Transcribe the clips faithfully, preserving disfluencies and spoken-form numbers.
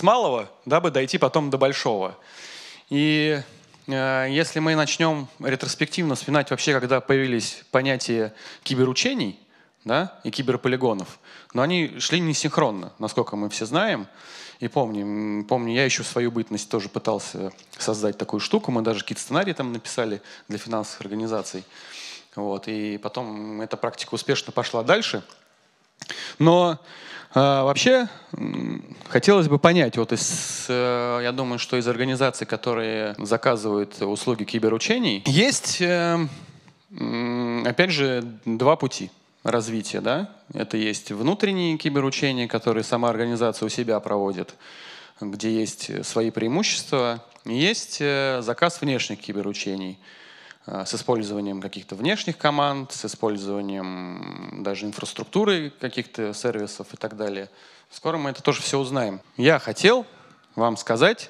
малого, дабы дойти потом до большого. И э, если мы начнем ретроспективно вспоминать вообще, когда появились понятия киберучений, да, и киберполигонов, но они шли не синхронно, насколько мы все знаем. И помним, помню, я еще в свою бытность тоже пытался создать такую штуку. Мы даже какие-то сценарии там написали для финансовых организаций. Вот, и потом эта практика успешно пошла дальше. Но э, вообще хотелось бы понять, вот из, э, я думаю, что из организаций, которые заказывают услуги киберучений, есть, э, э, опять же, два пути развития. Да? Это есть внутренние киберучения, которые сама организация у себя проводит, где есть свои преимущества. И есть э, заказ внешних киберучений с использованием каких-то внешних команд, с использованием даже инфраструктуры каких-то сервисов и так далее. Скоро мы это тоже все узнаем. Я хотел вам сказать,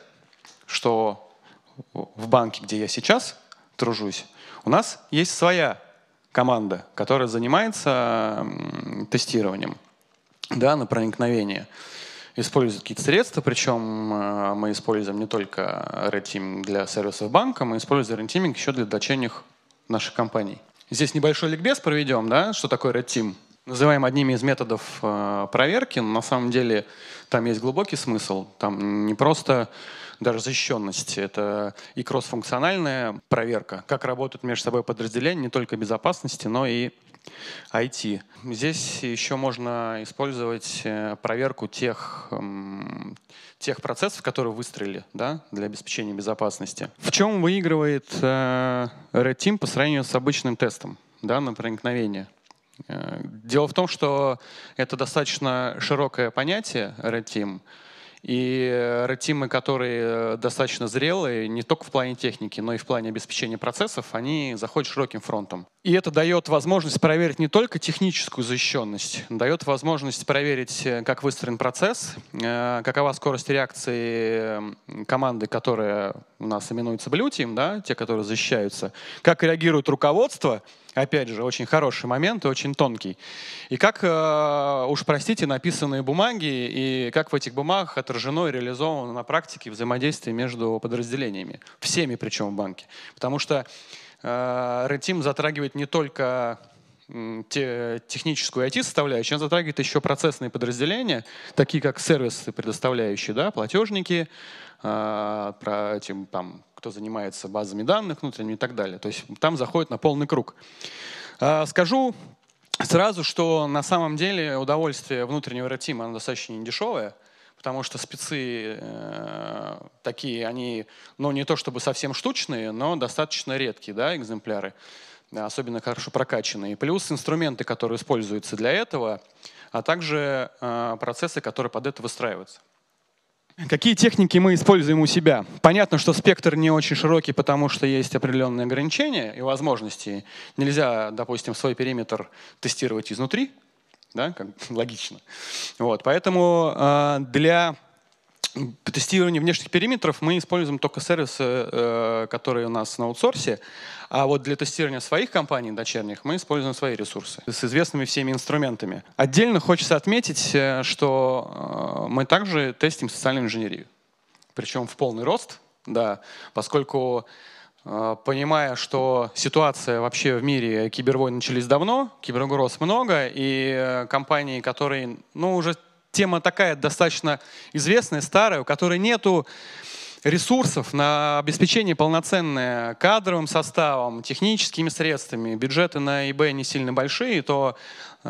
что в банке, где я сейчас тружусь, у нас есть своя команда, которая занимается тестированием, да, на проникновение. Используют какие-то средства, причем мы используем не только Red Team для сервисов банка, мы используем Red Teaming еще для дочерних наших компаний. Здесь небольшой ликбез проведем, да, что такое Red Team. Называем одними из методов проверки, но на самом деле там есть глубокий смысл. Там не просто даже защищенность, это и кроссфункциональная проверка, как работают между собой подразделения, не только безопасности, но и ай ти. Здесь еще можно использовать проверку тех, тех процессов, которые выстроили, да, для обеспечения безопасности. В чем выигрывает Red Team по сравнению с обычным тестом, да, на проникновение? Дело в том, что это достаточно широкое понятие Red Team, и Red Team, которые достаточно зрелые, не только в плане техники, но и в плане обеспечения процессов, они заходят широким фронтом. И это дает возможность проверить не только техническую защищенность, дает возможность проверить, как выстроен процесс, какова скорость реакции команды, которая у нас именуется Blue Team, да, те, которые защищаются, как реагирует руководство. Опять же, очень хороший момент и очень тонкий. И как, э, уж простите, написанные бумаги, и как в этих бумагах отражено и реализовано на практике взаимодействие между подразделениями. Всеми причем в банке. Потому что э, Red Team затрагивает не только э, те, техническую ай ти-составляющую, он затрагивает еще процессные подразделения, такие как сервисы, предоставляющие, да, платежники, э, про эти, там, кто занимается базами данных внутренними и так далее. То есть там заходит на полный круг. Скажу сразу, что на самом деле удовольствие внутреннего Red Team, оно достаточно недешевое, потому что спецы э, такие, они, ну, не то чтобы совсем штучные, но достаточно редкие, да, экземпляры, особенно хорошо прокачанные. Плюс инструменты, которые используются для этого, а также э, процессы, которые под это выстраиваются. Какие техники мы используем у себя? Понятно, что спектр не очень широкий, потому что есть определенные ограничения и возможности. Нельзя, допустим, свой периметр тестировать изнутри, да, как логично. Вот, поэтому э, для тестирования внешних периметров мы используем только сервисы, э, которые у нас на аутсорсе, а вот для тестирования своих компаний дочерних мы используем свои ресурсы с известными всеми инструментами. Отдельно хочется отметить, что мы также тестим социальную инженерию. Причем в полный рост, да, поскольку, понимая, что ситуация вообще в мире, кибервойны начались давно, киберугроз много, и компании, которые, ну, уже тема такая достаточно известная, старая, у которой нету ресурсов на обеспечение полноценное кадровым составом, техническими средствами, бюджеты на ИБ не сильно большие, то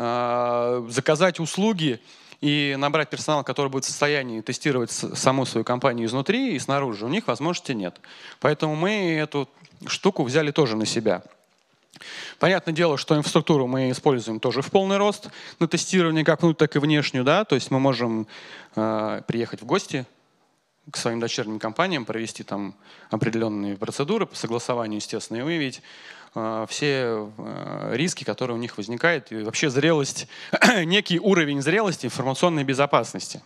э, заказать услуги и набрать персонал, который будет в состоянии тестировать саму свою компанию изнутри и снаружи, у них возможности нет. Поэтому мы эту штуку взяли тоже на себя. Понятное дело, что инфраструктуру мы используем тоже в полный рост на тестирование, как внутрь, так и внешнюю. Да? То есть мы можем э, приехать в гости к своим дочерним компаниям, провести там определенные процедуры по согласованию, естественно, и выявить э, все э, риски, которые у них возникают, и вообще зрелость, некий уровень зрелости информационной безопасности.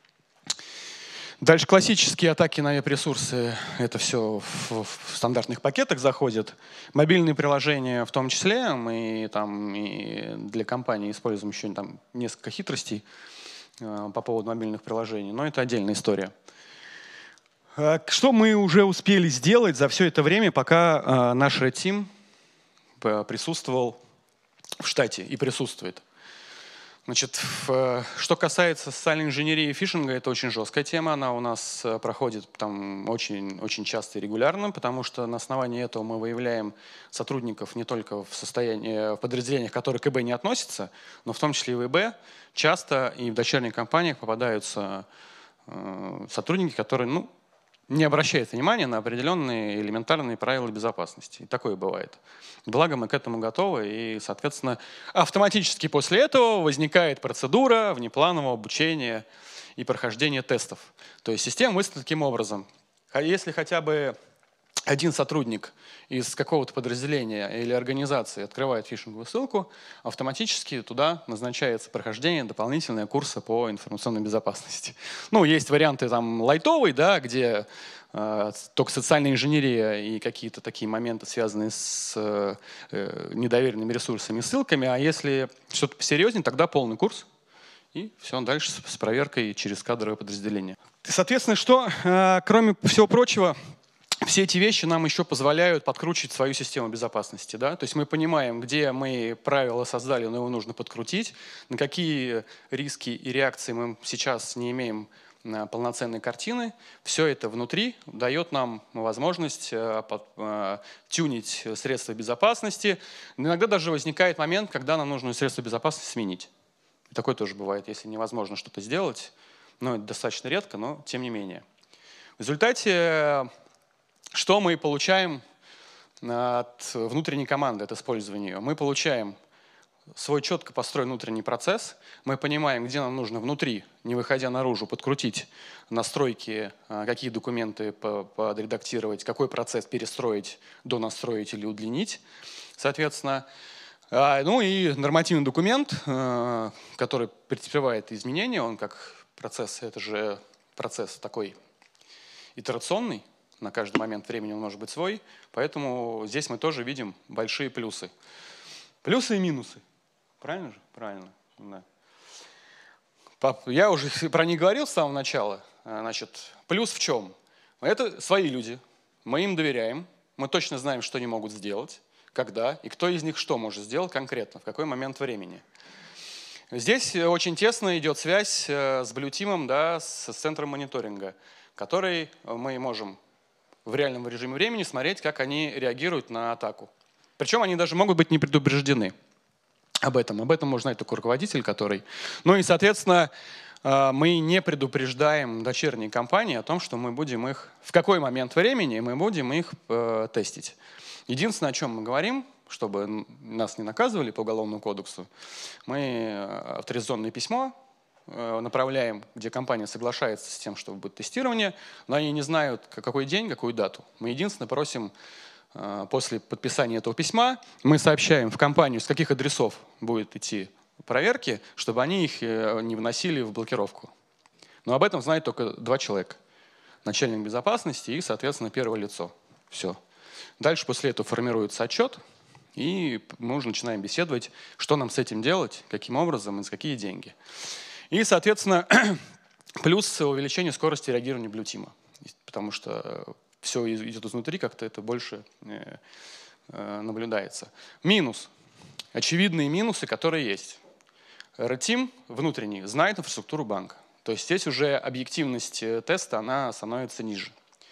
Дальше классические атаки на веб-ресурсы, это все в, в стандартных пакетах заходит. Мобильные приложения в том числе, мы там и для компании используем еще там несколько хитростей, по поводу мобильных приложений, но это отдельная история. Что мы уже успели сделать за все это время, пока наш Red Team присутствовал в штате и присутствует? Значит, в, что касается социальной инженерии и фишинга, это очень жесткая тема. Она у нас проходит там очень, очень часто и регулярно, потому что на основании этого мы выявляем сотрудников не только в, состоянии, в подразделениях, которые к ИБ не относятся, но в том числе и в ИБ. Часто и в дочерних компаниях попадаются э, сотрудники, которые, ну, не обращает внимания на определенные элементарные правила безопасности. И такое бывает. Благо мы к этому готовы, и, соответственно, автоматически после этого возникает процедура внепланового обучения и прохождения тестов. То есть система выстроена таким образом. Если хотя бы один сотрудник из какого-то подразделения или организации открывает фишинговую ссылку, автоматически туда назначается прохождение дополнительного курса по информационной безопасности. Ну, есть варианты там лайтовые, да, где э, только социальная инженерия и какие-то такие моменты, связанные с э, недоверенными ресурсами и ссылками, а если что-то посерьезнее, тогда полный курс. И все, дальше с проверкой через кадровое подразделение. Соответственно, что, э, кроме всего прочего, все эти вещи нам еще позволяют подкручивать свою систему безопасности. Да? То есть мы понимаем, где мы правила создали, но его нужно подкрутить, на какие риски и реакции мы сейчас не имеем полноценной картины. Все это внутри дает нам возможность тюнить средства безопасности. Иногда даже возникает момент, когда нам нужно средства безопасности сменить. И такое тоже бывает, если невозможно что-то сделать. Но это достаточно редко, но тем не менее. В результате что мы получаем от внутренней команды от использования ее? Мы получаем свой четко построен внутренний процесс. Мы понимаем, где нам нужно внутри, не выходя наружу, подкрутить настройки, какие документы подредактировать, какой процесс перестроить, донастроить или удлинить. Соответственно, ну и нормативный документ, который претерпевает изменения, он как процесс, это же процесс такой итерационный. На каждый момент времени он может быть свой, поэтому здесь мы тоже видим большие плюсы. Плюсы и минусы. Правильно же? Правильно. Да. Я уже про них говорил с самого начала. Значит, плюс в чем? Это свои люди. Мы им доверяем. Мы точно знаем, что они могут сделать, когда и кто из них что может сделать конкретно, в какой момент времени. Здесь очень тесно идет связь с Blue Team, да, с центром мониторинга, который мы можем в реальном режиме времени смотреть, как они реагируют на атаку. Причем они даже могут быть не предупреждены об этом. Об этом может знать только руководитель, который... Ну и, соответственно, мы не предупреждаем дочерние компании о том, что мы будем их... В какой момент времени мы будем их э, тестить. Единственное, о чем мы говорим, чтобы нас не наказывали по Уголовному кодексу, мы авторизационное письмо направляем, где компания соглашается с тем, что будет тестирование, но они не знают, какой день, какую дату. Мы единственное просим, после подписания этого письма, мы сообщаем в компанию, с каких адресов будет идти проверки, чтобы они их не вносили в блокировку. Но об этом знает только два человека. Начальник безопасности и, соответственно, первое лицо. Все. Дальше после этого формируется отчет, и мы уже начинаем беседовать, что нам с этим делать, каким образом и за какие деньги. И, соответственно, плюс увеличение скорости реагирования Blue Team, потому что все идет изнутри, как-то это больше наблюдается. Минус. Очевидные минусы, которые есть. Red Team внутренний знает инфраструктуру банка. То есть здесь уже объективность теста она становится ниже.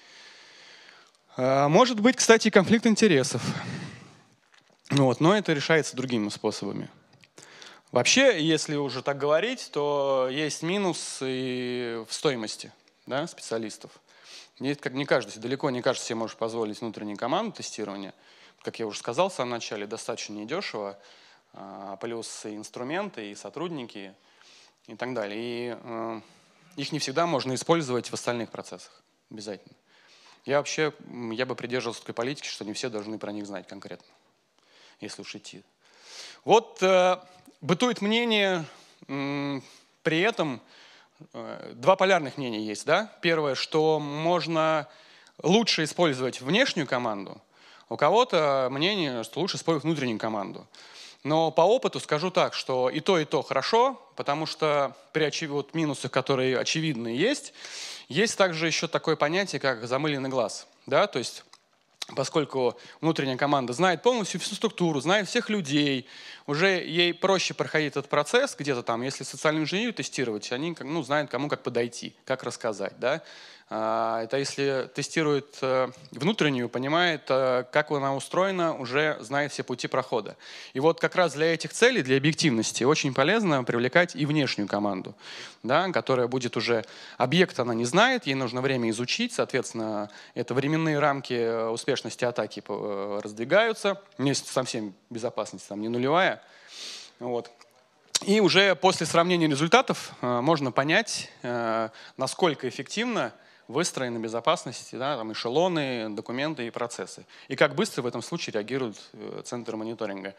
Может быть, кстати, конфликт интересов. Вот, но это решается другими способами. Вообще, если уже так говорить, то есть минус и в стоимости, да, специалистов. Не, не каждый, далеко не каждый себе может позволить внутреннюю команду тестирования. Как я уже сказал в самом начале, достаточно недешево, а, плюс и инструменты, и сотрудники, и так далее. И э, их не всегда можно использовать в остальных процессах обязательно. Я вообще, я бы придерживался такой политики, что не все должны про них знать конкретно, если уж идти. Вот э, бытует мнение, э, при этом э, два полярных мнения есть. Да? Первое, что можно лучше использовать внешнюю команду, у кого-то мнение, что лучше использовать внутреннюю команду. Но по опыту скажу так, что и то, и то хорошо, потому что при очев... вот минусах, которые очевидные есть, есть также еще такое понятие, как замыленный глаз. Да? То есть, поскольку внутренняя команда знает полностью всю структуру, знает всех людей, уже ей проще проходить этот процесс где-то там, если социальную инженерию тестировать, они ну, знают, кому как подойти, как рассказать. Да? Это если тестирует внутреннюю, понимает, как она устроена, уже знает все пути прохода. И вот как раз для этих целей, для объективности, очень полезно привлекать и внешнюю команду, да, которая будет уже... Объект она не знает, ей нужно время изучить, соответственно, это временные рамки успешности атаки раздвигаются, если совсем безопасность там не нулевая. Вот. И уже после сравнения результатов можно понять, насколько эффективно выстроены безопасности, да, там эшелоны, документы и процессы. И как быстро в этом случае реагирует центр мониторинга.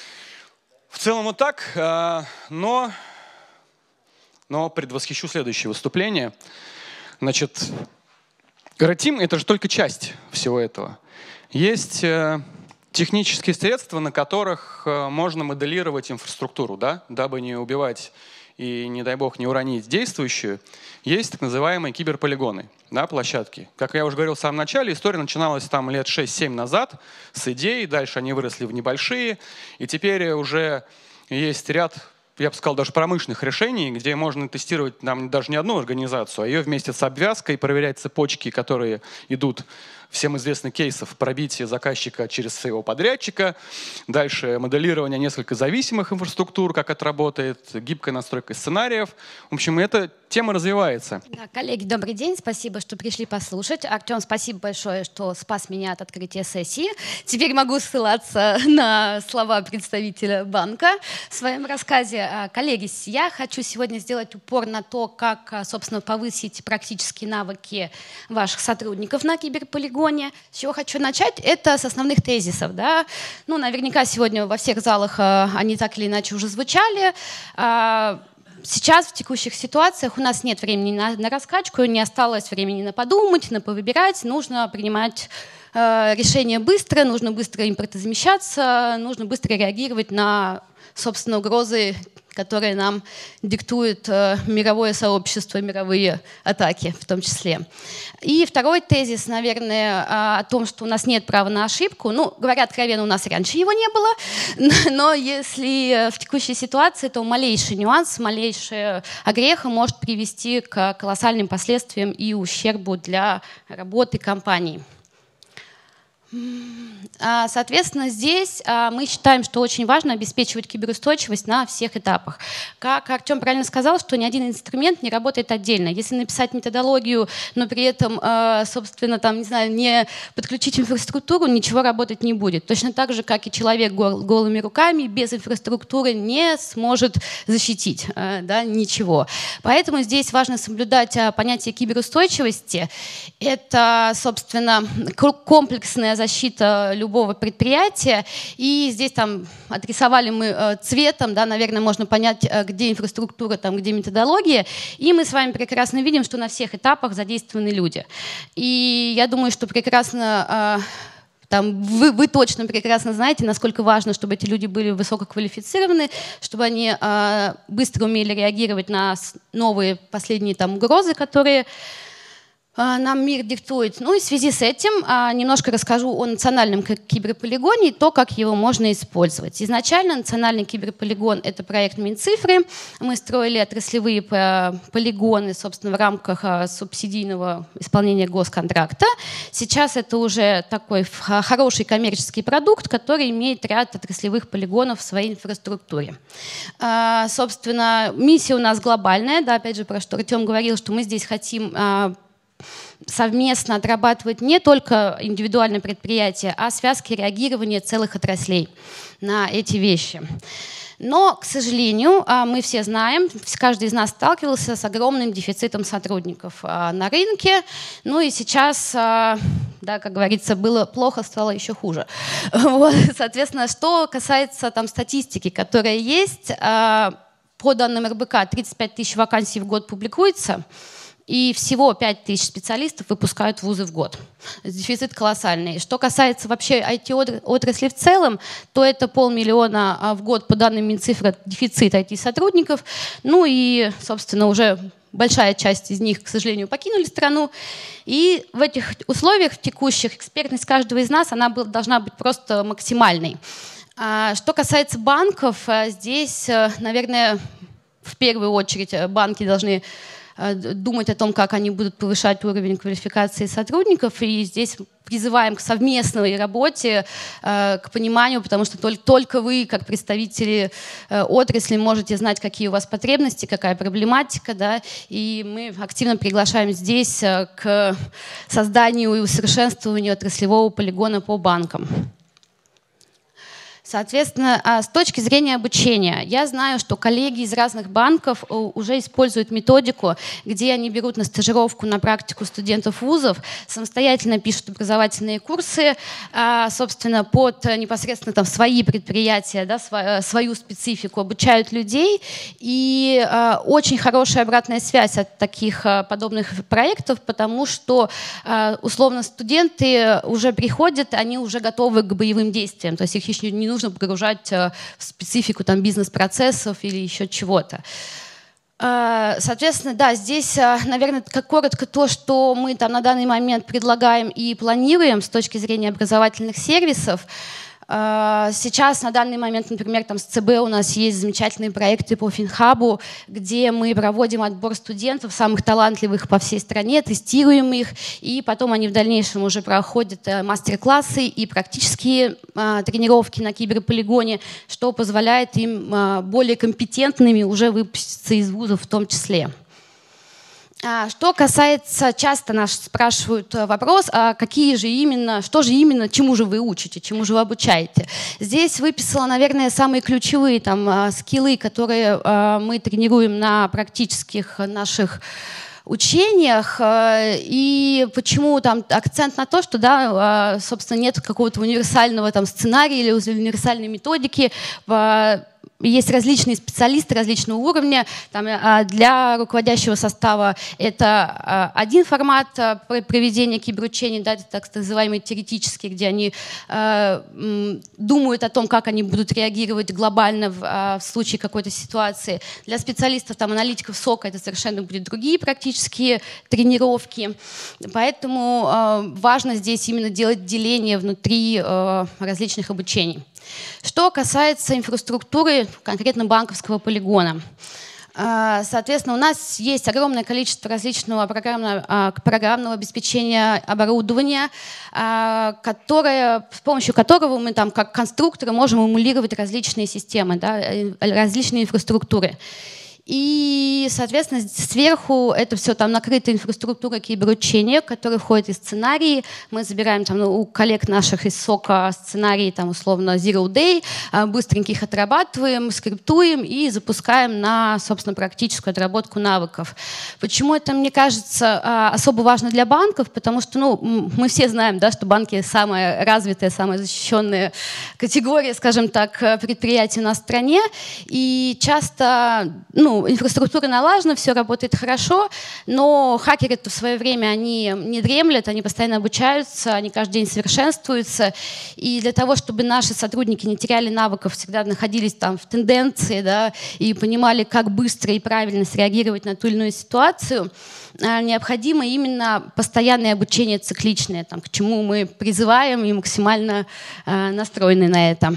В целом вот так, но, но предвосхищу следующее выступление. Значит, Red-Team — это же только часть всего этого. Есть технические средства, на которых можно моделировать инфраструктуру, да, дабы не убивать и, не дай бог, не уронить действующую. Есть так называемые киберполигоны, да, площадки. Как я уже говорил в самом начале, история начиналась там лет шесть-семь назад с идей, дальше они выросли в небольшие, и теперь уже есть ряд, я бы сказал, даже промышленных решений, где можно тестировать нам даже не одну организацию, а ее вместе с обвязкой, проверять цепочки, которые идут, всем известных кейсов, пробитие заказчика через своего подрядчика, дальше моделирование несколько зависимых инфраструктур, как это работает, гибкая настройка сценариев. В общем, эта тема развивается. Да, коллеги, добрый день. Спасибо, что пришли послушать. Артем, спасибо большое, что спас меня от открытия сессии. Теперь могу ссылаться на слова представителя банка в своем рассказе. Коллеги, я хочу сегодня сделать упор на то, как, собственно, повысить практические навыки ваших сотрудников на киберполигоне. С чего хочу начать, это с основных тезисов. Да? Ну, наверняка сегодня во всех залах они так или иначе уже звучали. Сейчас в текущих ситуациях у нас нет времени на, на раскачку, не осталось времени на подумать, на повыбирать. Нужно принимать э, решения быстро, нужно быстро импортозамещаться, нужно быстро реагировать на, собственно, угрозы, которые нам диктует э, мировое сообщество, мировые атаки в том числе. И второй тезис, наверное, о том, что у нас нет права на ошибку. Ну, говоря откровенно, у нас раньше его не было, но если в текущей ситуации, то малейший нюанс, малейшая огреха может привести к колоссальным последствиям и ущербу для работы компании. Соответственно, здесь мы считаем, что очень важно обеспечивать киберустойчивость на всех этапах. Как Артем правильно сказал, что ни один инструмент не работает отдельно. Если написать методологию, но при этом, собственно, там, не знаю, не подключить инфраструктуру, ничего работать не будет. Точно так же, как и человек гол голыми руками без инфраструктуры не сможет защитить, да, ничего. Поэтому здесь важно соблюдать понятие киберустойчивости. Это, собственно, комплексная защита любого предприятия. И здесь там отрисовали мы э, цветом, да, наверное, можно понять, э, где инфраструктура, там, где методология. И мы с вами прекрасно видим, что на всех этапах задействованы люди. И я думаю, что прекрасно... Э, Там, вы, вы точно прекрасно знаете, насколько важно, чтобы эти люди были высококвалифицированы, чтобы они э, быстро умели реагировать на новые последние там, угрозы, которые нам мир диктует. Ну и в связи с этим а, немножко расскажу о национальном киберполигоне и то, как его можно использовать. Изначально национальный киберполигон — это проект Минцифры. Мы строили отраслевые полигоны, собственно, в рамках а, субсидийного исполнения госконтракта. Сейчас это уже такой хороший коммерческий продукт, который имеет ряд отраслевых полигонов в своей инфраструктуре. А, собственно, миссия у нас глобальная. Да, опять же, про что Артем говорил, что мы здесь хотим а, совместно отрабатывать не только индивидуальные предприятия, а связки реагирования целых отраслей на эти вещи. Но, к сожалению, мы все знаем, каждый из нас сталкивался с огромным дефицитом сотрудников на рынке. Ну и сейчас, да, как говорится, было плохо, стало еще хуже. Вот, соответственно, что касается там, статистики, которая есть, по данным эр бэ ка тридцать пять тысяч вакансий в год публикуется. и всего пять тысяч специалистов выпускают вузы в год. Дефицит колоссальный. Что касается вообще ай ти-отрасли в целом, то это полмиллиона в год по данным Минцифры дефицит ай ти-сотрудников. Ну и, собственно, уже большая часть из них, к сожалению, покинули страну. И в этих условиях, в текущих, экспертность каждого из нас она должна быть просто максимальной. Что касается банков, здесь, наверное, в первую очередь банки должны думать о том, как они будут повышать уровень квалификации сотрудников. И здесь призываем к совместной работе, к пониманию, потому что только вы, как представители отрасли, можете знать, какие у вас потребности, какая проблематика. Да, и мы активно приглашаем здесь к созданию и усовершенствованию отраслевого полигона по банкам. Соответственно, с точки зрения обучения, я знаю, что коллеги из разных банков уже используют методику, где они берут на стажировку, на практику студентов вузов, самостоятельно пишут образовательные курсы, собственно, под непосредственно там свои предприятия, да, свою специфику, обучают людей. И очень хорошая обратная связь от таких подобных проектов, потому что, условно, студенты уже приходят, они уже готовы к боевым действиям, то есть их еще не нужно погружать в специфику там, бизнес-процессов или еще чего-то. Соответственно, да, здесь, наверное, как коротко то, что мы там на данный момент предлагаем и планируем с точки зрения образовательных сервисов. Сейчас, на данный момент, например, там с ЦБ у нас есть замечательные проекты по Финхабу, где мы проводим отбор студентов, самых талантливых по всей стране, тестируем их, и потом они в дальнейшем уже проходят мастер-классы и практические тренировки на киберполигоне, что позволяет им более компетентными уже выпуститься из вузов в том числе. Что касается, часто нас спрашивают вопрос, а какие же именно, что же именно, чему же вы учите, чему же вы обучаете. Здесь выписала, наверное, самые ключевые там, скиллы, которые мы тренируем на практических наших учениях, и почему там акцент на то, что, да, собственно, нет какого-то универсального там сценария или универсальной методики. Есть различные специалисты различного уровня. Там, для руководящего состава это один формат проведения киберучений, да, это так называемый теоретический, где они э, думают о том, как они будут реагировать глобально в, в случае какой-то ситуации. Для специалистов, там, аналитиков СОКа это совершенно будут другие практические тренировки. Поэтому э, важно здесь именно делать деление внутри э, различных обучений. Что касается инфраструктуры, конкретно банковского полигона. Соответственно, у нас есть огромное количество различного программного, программного обеспечения оборудования, которое, с помощью которого мы там, как конструкторы можем эмулировать различные системы, да, различные инфраструктуры. И, соответственно, сверху это все там накрыта инфраструктура киберучения, которая входит из сценарии. Мы забираем там, ну, у коллег наших из СОКа сценарии, там, условно, Zero Day, быстренько их отрабатываем, скриптуем и запускаем на, собственно, практическую отработку навыков. Почему это, мне кажется, особо важно для банков? Потому что, ну, мы все знаем, да, что банки самая развитая, самая защищенная категория, скажем так, предприятий у нас в стране. И часто, ну, инфраструктура налажена, все работает хорошо, но хакеры-то в свое время, они не дремлят, они постоянно обучаются, они каждый день совершенствуются. И для того, чтобы наши сотрудники не теряли навыков, всегда находились там в тенденции, да, и понимали, как быстро и правильно среагировать на ту или иную ситуацию, необходимо именно постоянное обучение цикличное, там, к чему мы призываем и максимально э, настроены на это.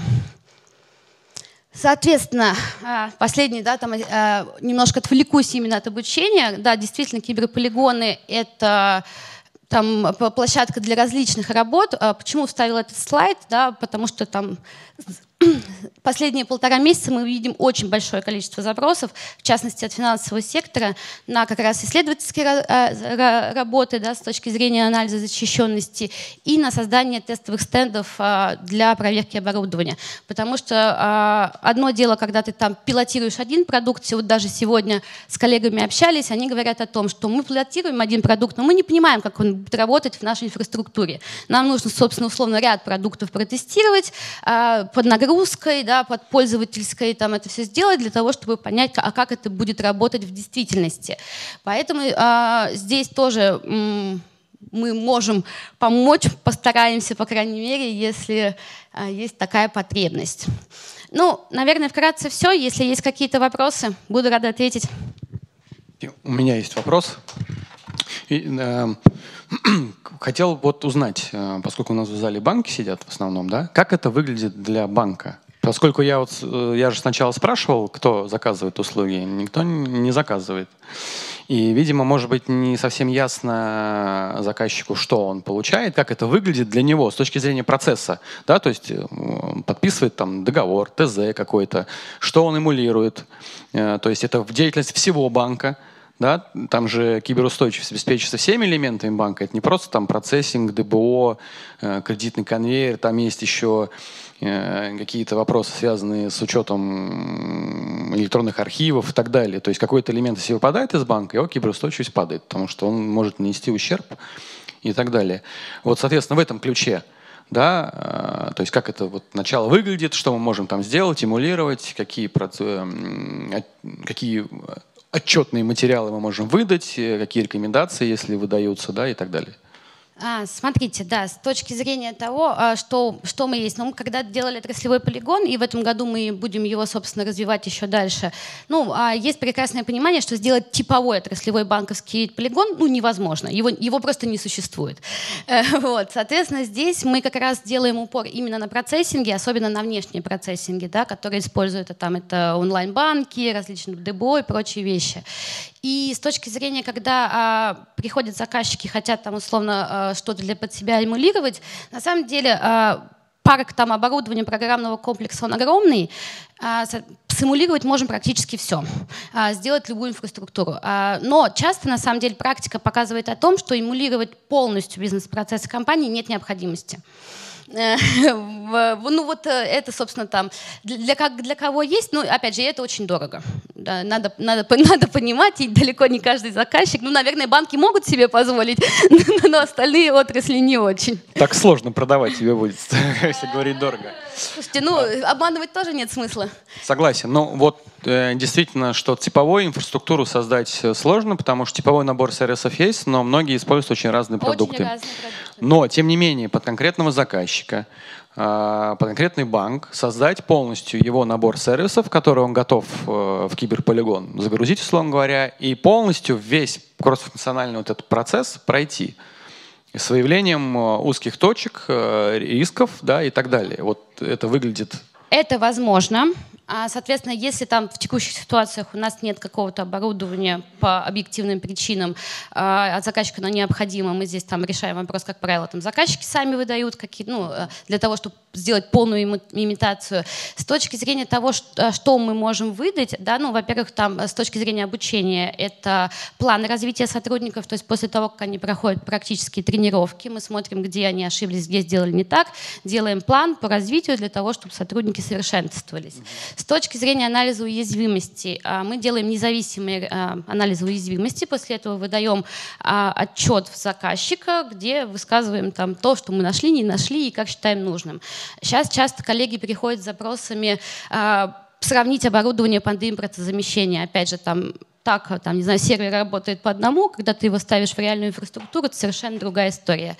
Соответственно, последний, да, там, немножко отвлекусь именно от обучения. Да, действительно, киберполигоны — это там площадка для различных работ. Почему вставила этот слайд? Да, потому что там последние полтора месяца мы видим очень большое количество запросов, в частности от финансового сектора, на как раз исследовательские работы, да, с точки зрения анализа защищенности и на создание тестовых стендов для проверки оборудования. Потому что одно дело, когда ты там пилотируешь один продукт, вот даже сегодня с коллегами общались, они говорят о том, что мы пилотируем один продукт, но мы не понимаем, как он будет работать в нашей инфраструктуре. Нам нужно, собственно, условно ряд продуктов протестировать под нагрузкой, загрузкой, да, под пользовательской, там это все сделать для того, чтобы понять, а как это будет работать в действительности. Поэтому а, здесь тоже м, мы можем помочь, постараемся, по крайней мере, если а, есть такая потребность. Ну, наверное, вкратце все. Если есть какие-то вопросы, буду рада ответить. У меня есть вопрос. И, э, хотел вот узнать, э, поскольку у нас в зале банки сидят в основном, да, как это выглядит для банка? Поскольку я вот э, я же сначала спрашивал, кто заказывает услуги, никто не заказывает. И, видимо, может быть, не совсем ясно заказчику, что он получает, как это выглядит для него с точки зрения процесса. Да? То есть он подписывает там договор, ТЗ какой-то, что он эмулирует. Э, то есть это в деятельность всего банка. Да? Там же киберустойчивость обеспечивается всеми элементами банка. Это не просто там процессинг, ДБО, э, кредитный конвейер. Там есть еще э, какие-то вопросы, связанные с учетом электронных архивов и так далее. То есть какой-то элемент, если выпадает из банка, его киберустойчивость падает, потому что он может нанести ущерб и так далее. Вот, соответственно, в этом ключе, да, э, то есть как это вот начало выглядит, что мы можем там сделать, эмулировать, какие, э, какие отчетные материалы мы можем выдать, какие рекомендации, если выдаются, да, и так далее. А, смотрите, да, с точки зрения того, что, что мы есть. Ну, мы когда делали отраслевой полигон, и в этом году мы будем его, собственно, развивать еще дальше, ну, есть прекрасное понимание, что сделать типовой отраслевой банковский полигон, ну, невозможно. Его, его просто не существует. Вот, соответственно, здесь мы как раз делаем упор именно на процессинге, особенно на внешние процессинги, да, которые используют это, там, это онлайн-банки, различные ДБО и прочие вещи. И с точки зрения, когда а, приходят заказчики, хотят там условно а, что-то для под себя эмулировать, на самом деле а, парк там оборудования программного комплекса, он огромный, а, симулировать можем практически все, а, сделать любую инфраструктуру. А, но часто, на самом деле, практика показывает о том, что эмулировать полностью бизнес-процессы компании нет необходимости. Ну вот это, собственно, там для, для кого есть, ну опять же, это очень дорого. Да, надо, надо, надо понимать, и далеко не каждый заказчик, ну, наверное, банки могут себе позволить, но остальные отрасли не очень. Так сложно продавать тебе будет, если говорить дорого. Слушайте, ну обманывать тоже нет смысла. Согласен. Ну вот э, действительно, что типовую инфраструктуру создать сложно, потому что типовой набор сервисов есть, но многие используют очень разные продукты. Очень разные продукты. Но, тем не менее, под конкретного заказчика, э, под конкретный банк создать полностью его набор сервисов, который он готов э, в киберполигон загрузить, условно говоря, и полностью весь кроссфункциональный вот этот процесс пройти с выявлением узких точек, рисков, да, и так далее. Вот это выглядит... Это возможно. Соответственно, если там в текущих ситуациях у нас нет какого-то оборудования по объективным причинам, от заказчика оно необходимо, мы здесь там решаем вопрос, как правило, там заказчики сами выдают какие, ну, для того, чтобы сделать полную имитацию. С точки зрения того, что мы можем выдать, да, ну, во-первых, там с точки зрения обучения это план развития сотрудников, то есть после того, как они проходят практические тренировки, мы смотрим, где они ошиблись, где сделали не так, делаем план по развитию для того, чтобы сотрудники совершенствовались. С точки зрения анализа уязвимости, мы делаем независимый анализ уязвимости, после этого выдаем отчет в заказчика, где высказываем там то, что мы нашли, не нашли и как считаем нужным. Сейчас часто коллеги приходят с запросами сравнить оборудование под импортозамещение. Опять же, там так, там, не знаю, сервер работает по одному, когда ты его ставишь в реальную инфраструктуру, это совершенно другая история.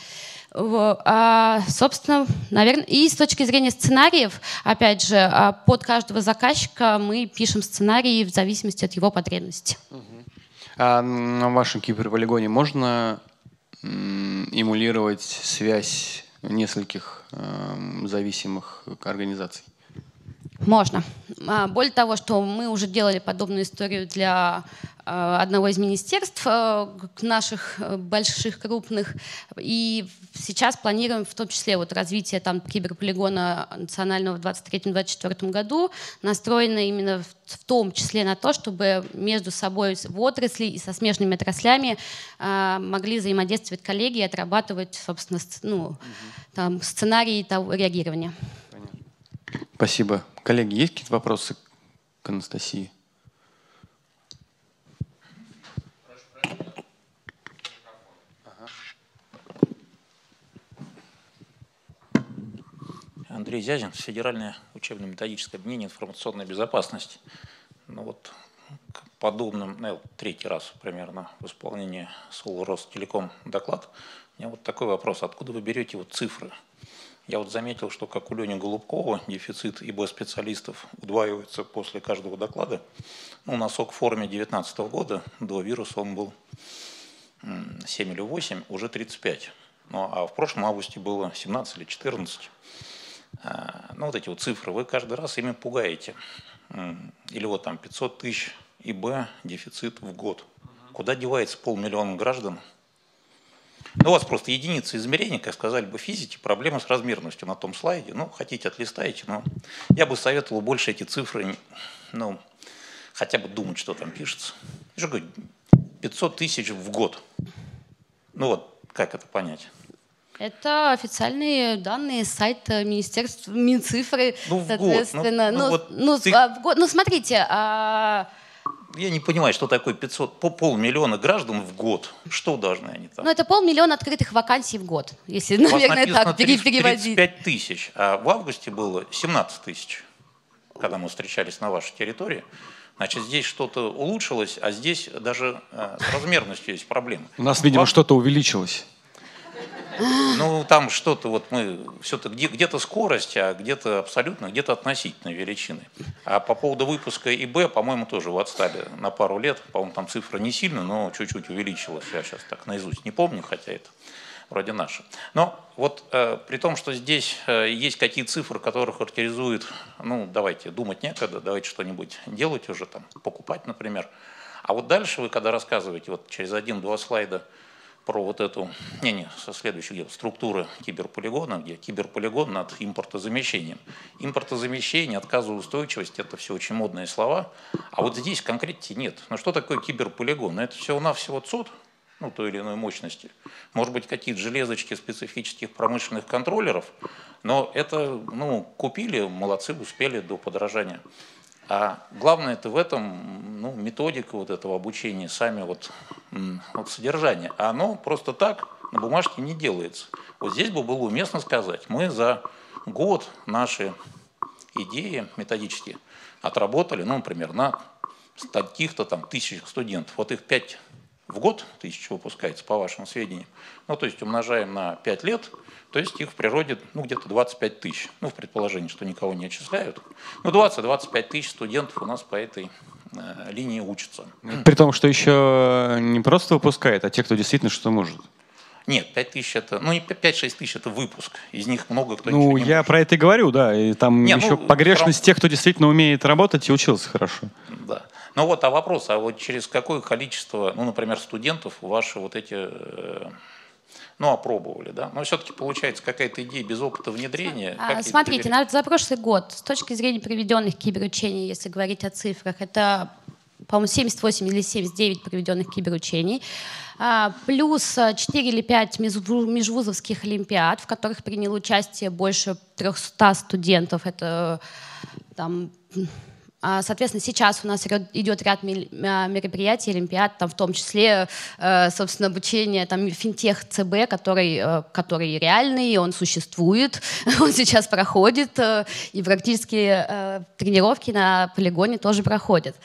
А, собственно, наверное, и с точки зрения сценариев, опять же, под каждого заказчика мы пишем сценарии в зависимости от его потребностей. А на вашем киберполигоне можно эмулировать связь нескольких э, зависимых организаций? Можно. Более того, что мы уже делали подобную историю для одного из министерств наших больших, крупных, и сейчас планируем в том числе вот развитие там киберполигона национального в двадцать третьем — двадцать четвёртом году, настроено именно в, в том числе на то, чтобы между собой в отрасли и со смежными отраслями э, могли взаимодействовать коллеги и отрабатывать, собственно, ну, угу. там, сценарии того, реагирования. Понятно. Спасибо. Коллеги, есть какие-то вопросы к Анастасии? Андрей Зязин, Федеральное учебно-методическое объединение информационной безопасности. Ну вот, к подобным, ну, третий раз примерно в исполнении СУЛ Ростелеком доклад. У меня вот такой вопрос. Откуда вы берете вот цифры? Я вот заметил, что как у Лени Голубкова дефицит ИБ-специалистов удваивается после каждого доклада. Ну, на СОК-форуме две тысячи девятнадцатого года до вируса он был семь или восемь, уже тридцать пять. Ну, а в прошлом августе было семнадцать или четырнадцать. Ну, вот эти вот цифры, вы каждый раз ими пугаете. Или вот там пятьсот тысяч ИБ дефицит в год. Куда девается полмиллиона граждан? Ну, у вас просто единицы измерения, как сказали бы физики, проблема с размерностью на том слайде. Ну, хотите, отлистаете, но я бы советовал больше эти цифры, ну, хотя бы думать, что там пишется. Я же говорю, пятьсот тысяч в год. Ну вот, как это понять? Это официальные данные сайта Министерства Минцифры, ну, соответственно. Ну, ну, ну, вот ну, ты... в год, ну, смотрите. А... Я не понимаю, что такое пятьсот, полмиллиона граждан в год. Что должны они там? Ну, это полмиллиона открытых вакансий в год, если, наверное, так переводить. тридцать пять тысяч, а в августе было семнадцать тысяч, когда мы встречались на вашей территории. Значит, здесь что-то улучшилось, а здесь даже э, с размерностью есть проблемы. У нас, видимо, Вам... что-то увеличилось. Ну, там что-то, вот мы, все-таки где-то скорость, а где-то абсолютно, где-то относительно величины. А по поводу выпуска ИБ, по-моему, тоже вы отстали на пару лет. По-моему, там цифра не сильно, но чуть-чуть увеличилась. Я сейчас так наизусть не помню, хотя это вроде наше. Но вот э, при том, что здесь э, есть какие-то цифры, которые характеризуют, ну, давайте, думать некогда, давайте что-нибудь делать уже, там, покупать, например. А вот дальше вы, когда рассказываете, вот через один-два слайда, про вот эту, не-не, со следующей где структуры киберполигона, где киберполигон над импортозамещением. Импортозамещение, отказоустойчивость – это все очень модные слова, а вот здесь конкретики нет. Но что такое киберполигон? Это всего-навсего ЦОД, ну, той или иной мощности. Может быть, какие-то железочки специфических промышленных контроллеров, но это, ну, купили, молодцы, успели до подорожания. А главное это в этом, ну, методика вот этого обучения, сами вот, вот содержание. А оно просто так на бумажке не делается. Вот здесь бы было уместно сказать, мы за год наши идеи методические отработали, ну, например, на таких-то там тысячах студентов. Вот их пять в год тысяч выпускается, по вашим сведениям. Ну, то есть умножаем на пять лет, то есть их в природе, ну, где-то двадцать пять тысяч. Ну, в предположении, что никого не отчисляют. Ну, двадцать-двадцать пять тысяч студентов у нас по этой э, линии учатся. При том, что еще не просто выпускает, а те, кто действительно что может. Нет, пять тысяч это, ну, пять-шесть тысяч это выпуск. Из них много кто ну, ничего не я может. Про это и говорю, да. И там не, еще ну, погрешность про... тех, кто действительно умеет работать и учился хорошо. Да. Ну вот, а вопрос, а вот через какое количество, ну, например, студентов ваши вот эти, ну, опробовали, да? Но все-таки получается какая-то идея без опыта внедрения. А, смотрите, на, за прошлый год, с точки зрения проведенных киберучений, если говорить о цифрах, это, по-моему, семьдесят восемь или семьдесят девять проведенных киберучений, а, плюс четыре или пять межвузовских олимпиад, в которых приняло участие больше трехсот студентов. Это там... Соответственно, сейчас у нас идет ряд мероприятий, олимпиад, там в том числе, собственно, обучение там, финтех ЦБ, который, который реальный, он существует, он сейчас проходит, и практически тренировки на полигоне тоже проходят.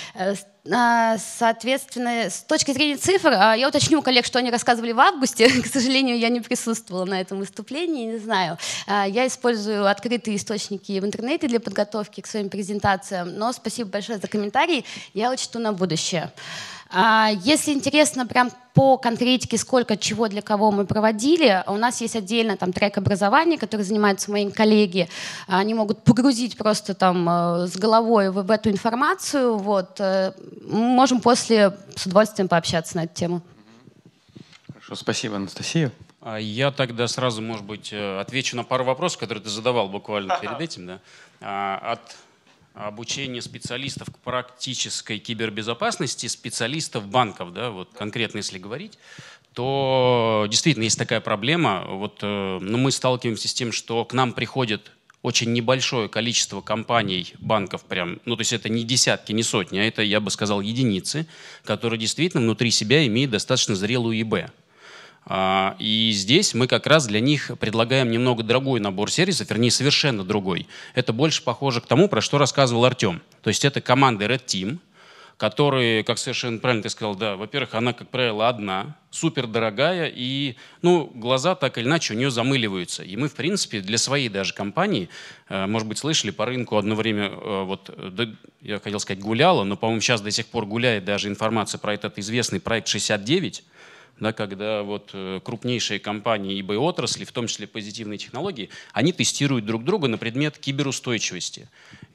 Соответственно, с точки зрения цифр, я уточню у коллег, что они рассказывали в августе. К сожалению, я не присутствовала на этом выступлении, не знаю. Я использую открытые источники в интернете для подготовки к своим презентациям, но спасибо большое за комментарии, я учту на будущее. Если интересно прям по конкретике, сколько чего для кого мы проводили, у нас есть отдельно там трек образования, который занимаются мои коллеги. Они могут погрузить просто там с головой в, в эту информацию. Вот. Мы можем после с удовольствием пообщаться на эту тему. Хорошо, спасибо, Анастасия. Я тогда сразу, может быть, отвечу на пару вопросов, которые ты задавал буквально перед этим. Да? От обучение специалистов к практической кибербезопасности, специалистов банков, да, вот конкретно если говорить, то действительно есть такая проблема. Вот, э, ну, мы сталкиваемся с тем, что к нам приходит очень небольшое количество компаний, банков прям, ну то есть это не десятки, не сотни, а это, я бы сказал, единицы, которые действительно внутри себя имеют достаточно зрелую ИБ. И здесь мы как раз для них предлагаем немного другой набор сервисов, вернее, совершенно другой. Это больше похоже к тому, про что рассказывал Артем. То есть это команда Red Team, которые, как совершенно правильно ты сказал, да, во-первых, она, как правило, одна, супер дорогая, и ну, глаза так или иначе у нее замыливаются. И мы, в принципе, для своей даже компании, может быть, слышали, по рынку одно время, вот, я хотел сказать, гуляла, но, по-моему, сейчас до сих пор гуляет даже информация про этот известный проект шестьдесят девять, да, когда вот крупнейшие компании ибо отрасли, в том числе позитивные технологии, они тестируют друг друга на предмет киберустойчивости.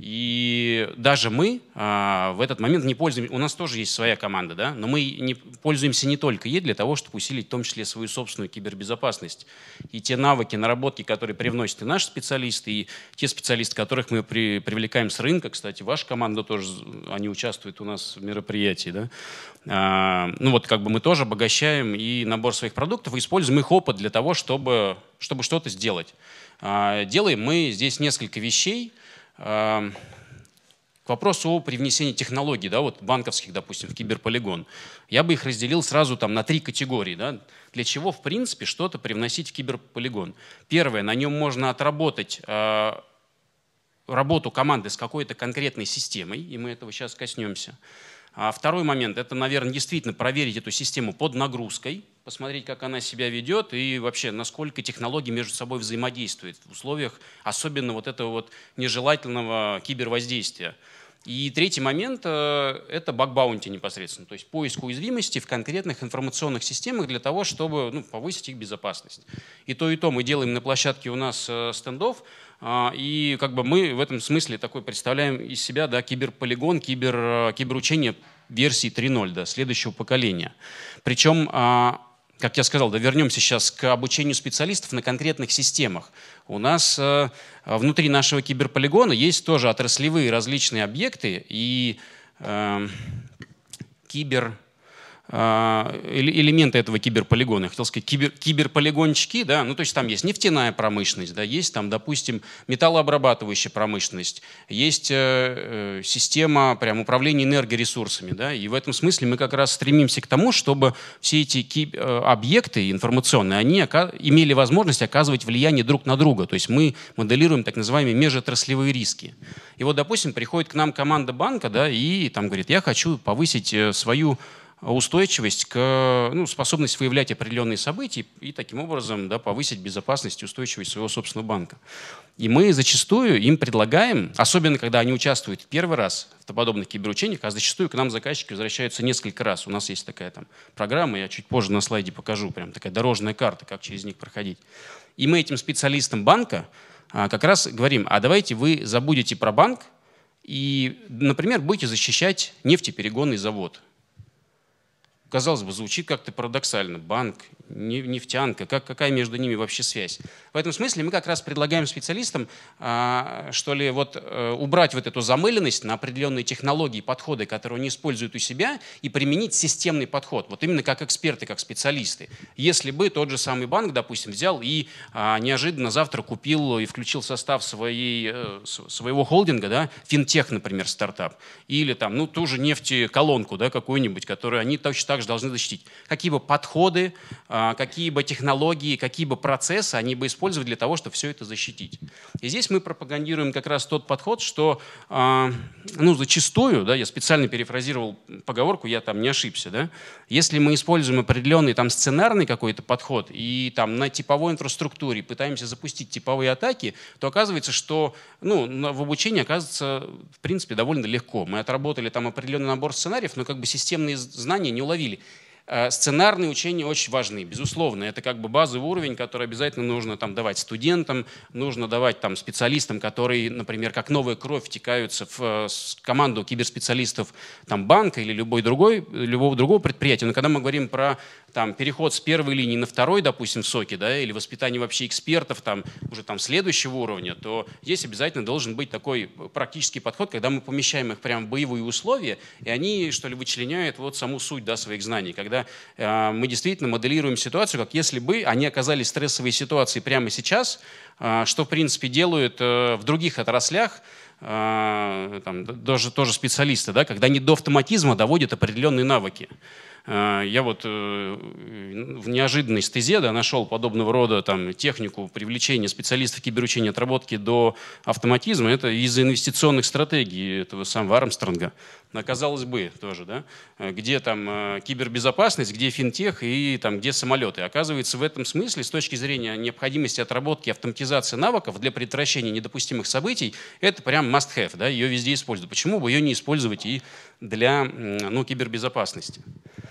И даже мы а, в этот момент не пользуемся, у нас тоже есть своя команда, да, но мы не пользуемся не только ей для того, чтобы усилить в том числе свою собственную кибербезопасность. И те навыки, наработки, которые привносят и наши специалисты, и те специалисты, которых мы при, привлекаем с рынка, кстати, ваша команда тоже, они участвуют у нас в мероприятии, да, а, ну вот как бы мы тоже обогащаем и набор своих продуктов, и используем их опыт для того, чтобы, чтобы что-то сделать. А, делаем мы здесь несколько вещей. К вопросу о привнесении технологий, да, вот банковских, допустим, в киберполигон, я бы их разделил сразу там на три категории. Да, для чего, в принципе, что-то привносить в киберполигон. Первое, на нем можно отработать э, работу команды с какой-то конкретной системой, и мы этого сейчас коснемся. А второй момент, это, наверное, действительно проверить эту систему под нагрузкой, посмотреть, как она себя ведет и вообще, насколько технологии между собой взаимодействуют в условиях особенно вот этого вот нежелательного кибервоздействия. И третий момент – это баг-баунти непосредственно, то есть поиск уязвимостей в конкретных информационных системах для того, чтобы ну, повысить их безопасность. И то, и то мы делаем на площадке у нас стендов, и как бы мы в этом смысле такой представляем из себя да, киберполигон, кибер, киберучение версии три ноль, да, следующего поколения. Причем, как я сказал, да, вернемся сейчас к обучению специалистов на конкретных системах. У нас внутри нашего киберполигона есть тоже отраслевые различные объекты и э, кибер... элементы этого киберполигона. Я хотел сказать, кибер, киберполигончики, да, ну то есть там есть нефтяная промышленность, да, есть там, допустим, металлообрабатывающая промышленность, есть э, система прям управления энергоресурсами, да, и в этом смысле мы как раз стремимся к тому, чтобы все эти киб, э, объекты информационные, они имели возможность оказывать влияние друг на друга, то есть мы моделируем так называемые межотраслевые риски. И вот, допустим, приходит к нам команда банка, да, и там говорит, я хочу повысить свою устойчивость, к, ну, способность выявлять определенные события и таким образом да, повысить безопасность и устойчивость своего собственного банка. И мы зачастую им предлагаем, особенно когда они участвуют в первый раз в подобных киберучениях, а зачастую к нам заказчики возвращаются несколько раз. У нас есть такая там программа, я чуть позже на слайде покажу, прям такая дорожная карта, как через них проходить. И мы этим специалистам банка а, как раз говорим, а давайте вы забудете про банк и, например, будете защищать нефтеперегонный завод. Казалось бы, звучит как-то парадоксально. Банк, нефтянка, как, какая между ними вообще связь? В этом смысле мы как раз предлагаем специалистам а, что ли, вот, а, убрать вот эту замыленность на определенные технологии, подходы, которые они используют у себя, и применить системный подход. Вот именно как эксперты, как специалисты. Если бы тот же самый банк, допустим, взял и а, неожиданно завтра купил и включил в состав своей, своего холдинга, да, финтех, например, стартап, или там, ну, ту же нефтеколонку, да, какую-нибудь, которую они точно так же должны защитить. Какие бы подходы, какие бы технологии, какие бы процессы они бы использовали для того, чтобы все это защитить. И здесь мы пропагандируем как раз тот подход, что ну, зачастую, да, я специально перефразировал поговорку, я там не ошибся, да, если мы используем определенный там сценарный какой-то подход и там на типовой инфраструктуре пытаемся запустить типовые атаки, то оказывается, что ну, в обучении оказывается в принципе довольно легко. Мы отработали там определенный набор сценариев, но как бы системные знания не уловили. Сценарные учения очень важны, безусловно. Это как бы базовый уровень, который обязательно нужно там, давать студентам, нужно давать там, специалистам, которые, например, как новая кровь втекаются в команду киберспециалистов там, банка или любой другой, любого другого предприятия. Но когда мы говорим про там, переход с первой линии на второй, допустим, в соке, да, или воспитание вообще экспертов там, уже там, следующего уровня, то здесь обязательно должен быть такой практический подход, когда мы помещаем их прямо в боевые условия, и они что ли, вычленяют вот саму суть да, своих знаний. Когда э, мы действительно моделируем ситуацию, как если бы они оказались в стрессовой ситуации прямо сейчас, э, что в принципе делают э, в других отраслях, там, даже тоже специалисты, да, когда они до автоматизма доводят определенные навыки. Я вот в неожиданной стезе да, нашел подобного рода там, технику привлечения специалистов киберучения отработки до автоматизма. Это из инвестиционных стратегий этого самого Армстронга. Казалось бы, тоже, да, где там кибербезопасность, где финтех и там, где самолеты. Оказывается, в этом смысле, с точки зрения необходимости отработки, автоматизации навыков для предотвращения недопустимых событий, это прям must-have, да, ее везде используют. Почему бы ее не использовать и для ну, кибербезопасности?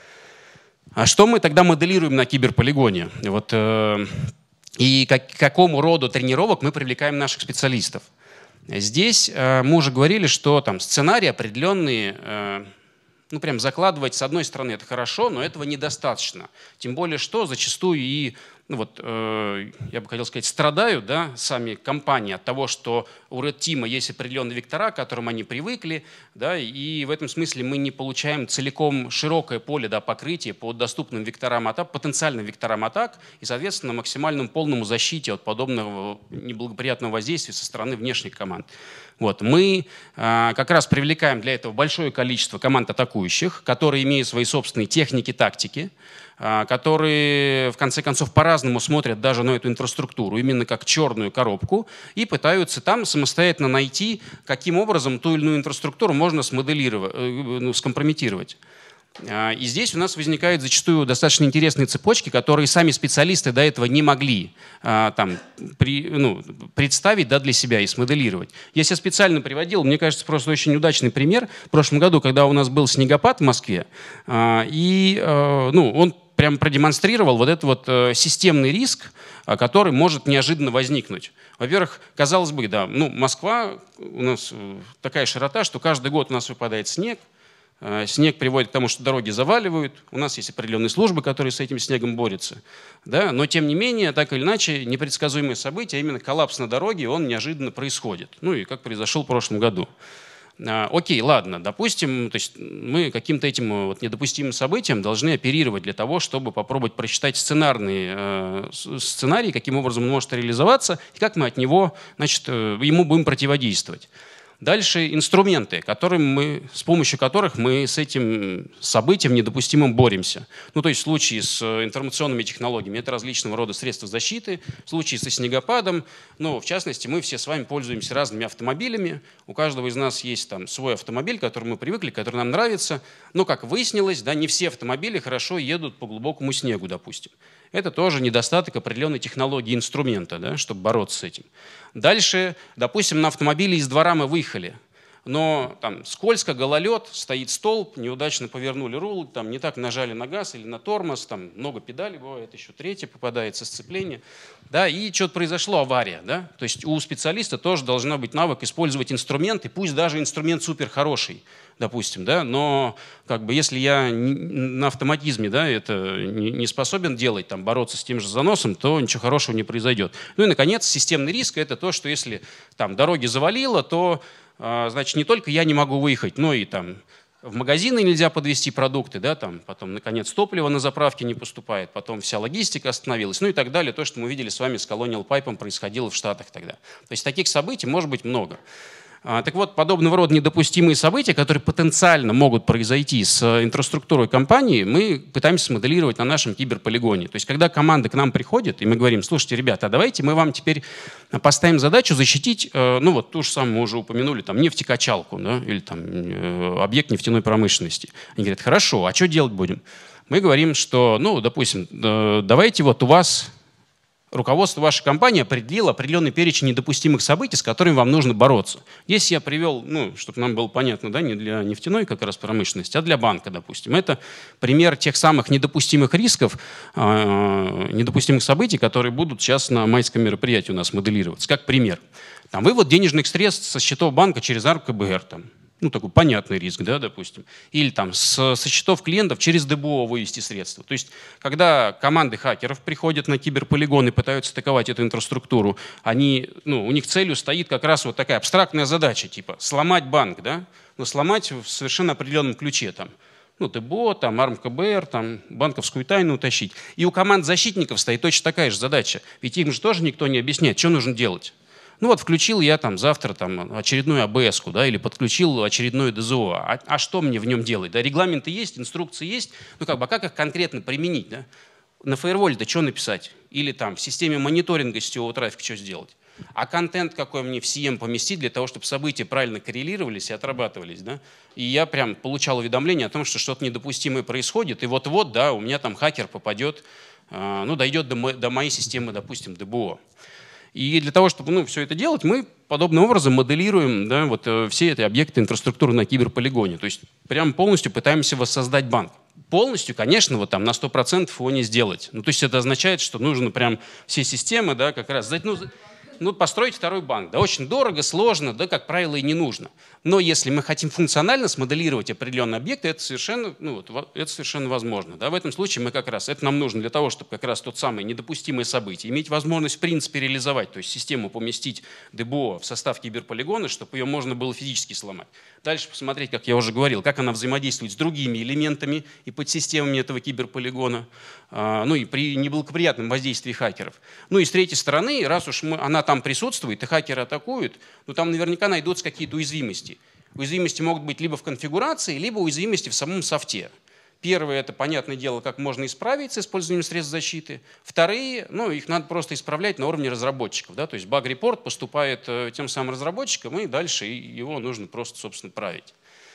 А что мы тогда моделируем на киберполигоне? Вот, э, и как, к какому роду тренировок мы привлекаем наших специалистов? Здесь э, мы уже говорили, что там сценарии определенные, э, ну прям закладывать с одной стороны это хорошо, но этого недостаточно. Тем более, что зачастую и, ну вот, э, я бы хотел сказать, страдают да, сами компании от того, что у Red Team есть определенные вектора, к которым они привыкли, да, и в этом смысле мы не получаем целиком широкое поле да, покрытия по доступным векторам атак, потенциальным векторам атак и, соответственно, максимальному полному защите от подобного неблагоприятного воздействия со стороны внешних команд. Вот. Мы э, как раз привлекаем для этого большое количество команд атакующих, которые имеют свои собственные техники, тактики, э, которые, в конце концов, по-разному смотрят даже на эту инфраструктуру, именно как черную коробку, и пытаются там самостоятельно найти, каким образом ту или иную инфраструктуру можно смоделировать, э, ну, скомпрометировать. И здесь у нас возникают зачастую достаточно интересные цепочки, которые сами специалисты до этого не могли там, при, ну, представить да, для себя и смоделировать. Я себя специально приводил, мне кажется, просто очень удачный пример. В прошлом году, когда у нас был снегопад в Москве, и ну, он прям продемонстрировал вот этот вот системный риск, который может неожиданно возникнуть. Во-первых, казалось бы, да, ну, Москва у нас такая широта, что каждый год у нас выпадает снег. Снег приводит к тому, что дороги заваливают. У нас есть определенные службы, которые с этим снегом борются. Да? Но, тем не менее, так или иначе, непредсказуемые события, а именно коллапс на дороге, он неожиданно происходит. Ну и как произошел в прошлом году. Окей, ладно, допустим, то есть мы каким-то этим вот недопустимым событием должны оперировать для того, чтобы попробовать просчитать сценарные э, сценарии, каким образом он может реализоваться, и как мы от него, значит, ему будем противодействовать. Дальше инструменты, которым мы, с помощью которых мы с этим событием недопустимым боремся. Ну, то есть в случае с информационными технологиями это различного рода средства защиты, в случае со снегопадом, ну, в частности, мы все с вами пользуемся разными автомобилями. У каждого из нас есть там свой автомобиль, к которому мы привыкли, который нам нравится. Но, как выяснилось, да, не все автомобили хорошо едут по глубокому снегу, допустим. Это тоже недостаток определенной технологии инструмента, да, чтобы бороться с этим. Дальше, допустим, на автомобиле из двора мы выехали, но там скользко, гололед, стоит столб, неудачно повернули руль, там не так нажали на газ или на тормоз, там много педалей бывает, еще третья попадается сцепление. Да, и что-то произошло, авария. Да? То есть у специалиста тоже должна быть навык использовать инструменты, пусть даже инструмент супер хороший, допустим, да, но как бы если я на автоматизме да, это не способен делать, там, бороться с тем же заносом, то ничего хорошего не произойдет. Ну и, наконец, системный риск – это то, что если там дороги завалило, то значит не только я не могу выехать, но и там в магазины нельзя подвезти продукты, да, там, потом, наконец, топливо на заправке не поступает, потом вся логистика остановилась, ну и так далее. То, что мы видели с вами с Colonial Pipe, происходило в Штатах тогда. То есть таких событий может быть много. Так вот, подобного рода недопустимые события, которые потенциально могут произойти с инфраструктурой компании, мы пытаемся смоделировать на нашем киберполигоне. То есть, когда команда к нам приходит, и мы говорим: слушайте, ребята, а давайте мы вам теперь поставим задачу защитить, ну вот ту же самую мы уже упомянули, там, нефтекачалку, да, или там объект нефтяной промышленности. Они говорят: хорошо, а что делать будем? Мы говорим, что, ну, допустим, давайте вот у вас... Руководство вашей компании определило определенный перечень недопустимых событий, с которыми вам нужно бороться. Здесь я привел, ну, чтобы нам было понятно, да, не для нефтяной как раз промышленности, а для банка, допустим. Это пример тех самых недопустимых рисков, э, недопустимых событий, которые будут сейчас на майском мероприятии у нас моделироваться. Как пример. Там, вывод денежных средств со счетов банка через АРКБР. Там. Ну, такой понятный риск, да, допустим. Или там с, со счетов клиентов через ДБО вывести средства. То есть, когда команды хакеров приходят на киберполигон и пытаются атаковать эту инфраструктуру, они, ну, у них целью стоит как раз вот такая абстрактная задача, типа сломать банк, да, но сломать в совершенно определенном ключе, там, ну, ДБО, там, АРМКБР, там, банковскую тайну утащить. И у команд защитников стоит точно такая же задача. Ведь им же тоже никто не объясняет, что нужно делать. Ну вот включил я там завтра там очередную эй би эс-ку, да, или подключил очередное дэ зэ о. А, а что мне в нем делать? Да, регламенты есть, инструкции есть. Ну как бы, а как их конкретно применить? Да? На фаерволе-то что написать? Или там в системе мониторинга сетевого трафика что сделать? А контент какой мне в си эм поместить для того, чтобы события правильно коррелировались и отрабатывались? Да? И я прям получал уведомление о том, что что-то недопустимое происходит. И вот-вот, да, у меня там хакер попадет, ну, дойдет до, мо до моей системы, допустим, дэ бэ о. И для того, чтобы ну, все это делать, мы подобным образом моделируем да, вот, все эти объекты инфраструктуры на киберполигоне. То есть прям полностью пытаемся воссоздать банк. Полностью, конечно, вот там на сто процентов его не сделать. Ну, то есть это означает, что нужно прям все системы да, как раз... Ну, ну, построить второй банк. Да, очень дорого, сложно, да, как правило, и не нужно. Но если мы хотим функционально смоделировать определенные объекты, это совершенно, ну, вот, это совершенно возможно. Да. В этом случае мы как раз, это нам нужно для того, чтобы как раз тот самый недопустимое событие, иметь возможность в принципе реализовать, то есть систему поместить дэ бэ о в состав киберполигона, чтобы ее можно было физически сломать. Дальше посмотреть, как я уже говорил, как она взаимодействует с другими элементами и подсистемами этого киберполигона, ну и при неблагоприятном воздействии хакеров. Ну и с третьей стороны, раз уж мы, она там присутствует и хакеры атакуют, ну там наверняка найдутся какие-то уязвимости. Уязвимости могут быть либо в конфигурации, либо уязвимости в самом софте. Первое – это, понятное дело, как можно исправить с использованием средств защиты. Вторые, ну, их надо просто исправлять на уровне разработчиков. Да? То есть баг-репорт поступает э, тем самым разработчикам, и дальше его нужно просто, собственно, править.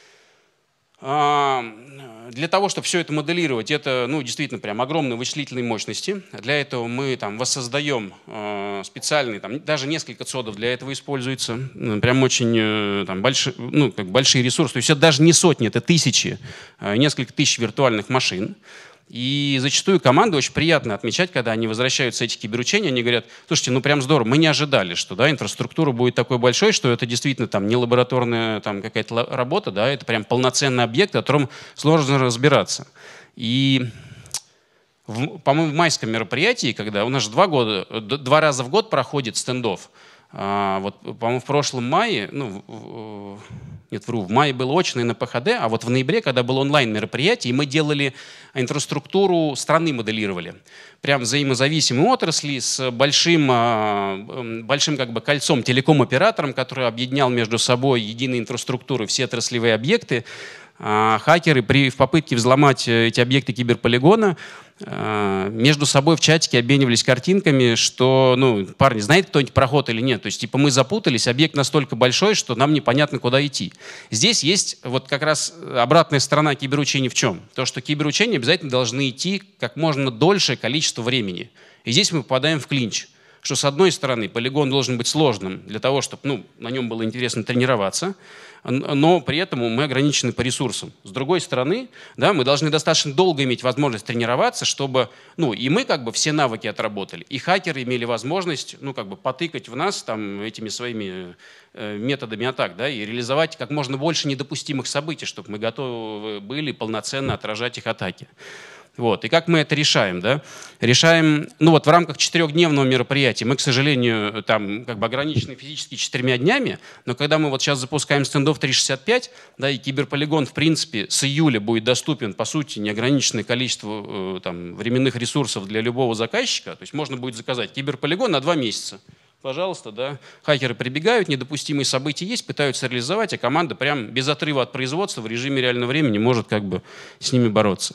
Для того, чтобы все это моделировать, это ну, действительно прям огромные вычислительные мощности. Для этого мы там, воссоздаем э, специальные, там, даже несколько цодов для этого используется. Прям очень э, там, большие, ну, как большие ресурсы. То есть это даже не сотни, это тысячи, э, несколько тысяч виртуальных машин. И зачастую команды очень приятно отмечать, когда они возвращаются с этих киберучений, они говорят, слушайте, ну прям здорово, мы не ожидали, что да, инфраструктура будет такой большой, что это действительно там, не лабораторная там, какая-то работа, да, это прям полноценный объект, о котором сложно разбираться. И, по-моему, в майском мероприятии, когда у нас же два, года, два раза в год проходит стендов, вот, по-моему, в прошлом мае, ну, нет, вру, в мае было очное на пэ ха дэ, а вот в ноябре, когда было онлайн-мероприятие, мы делали инфраструктуру страны, моделировали. Прям взаимозависимые отрасли с большим, большим как бы кольцом телеком-оператором, который объединял между собой единые инфраструктуры, все отраслевые объекты. Хакеры при, в попытке взломать эти объекты киберполигона между собой в чатике обменивались картинками, что, ну, парни, знает кто-нибудь проход или нет? То есть, типа, мы запутались, объект настолько большой, что нам непонятно, куда идти. Здесь есть вот как раз обратная сторона киберучений в чем? То, что киберучения обязательно должны идти как можно дольшее количество времени. И здесь мы попадаем в клинч. Что, с одной стороны, полигон должен быть сложным для того, чтобы ну, на нем было интересно тренироваться, но при этом мы ограничены по ресурсам. С другой стороны, да, мы должны достаточно долго иметь возможность тренироваться, чтобы ну, и мы как бы все навыки отработали, и хакеры имели возможность ну, как бы потыкать в нас там, этими своими э, методами атак, да, и реализовать как можно больше недопустимых событий, чтобы мы готовы были полноценно отражать их атаки. Вот. И как мы это решаем? Да? Решаем, ну вот в рамках четырехдневного мероприятия мы, к сожалению, там как бы ограничены физически четырьмя днями, но когда мы вот сейчас запускаем стендов триста шестьдесят пять, да, и киберполигон, в принципе, с июля будет доступен, по сути, неограниченное количество там, временных ресурсов для любого заказчика, то есть можно будет заказать киберполигон на два месяца. Пожалуйста, да. Хакеры прибегают, недопустимые события есть, пытаются реализовать, а команда прям без отрыва от производства в режиме реального времени может как бы с ними бороться.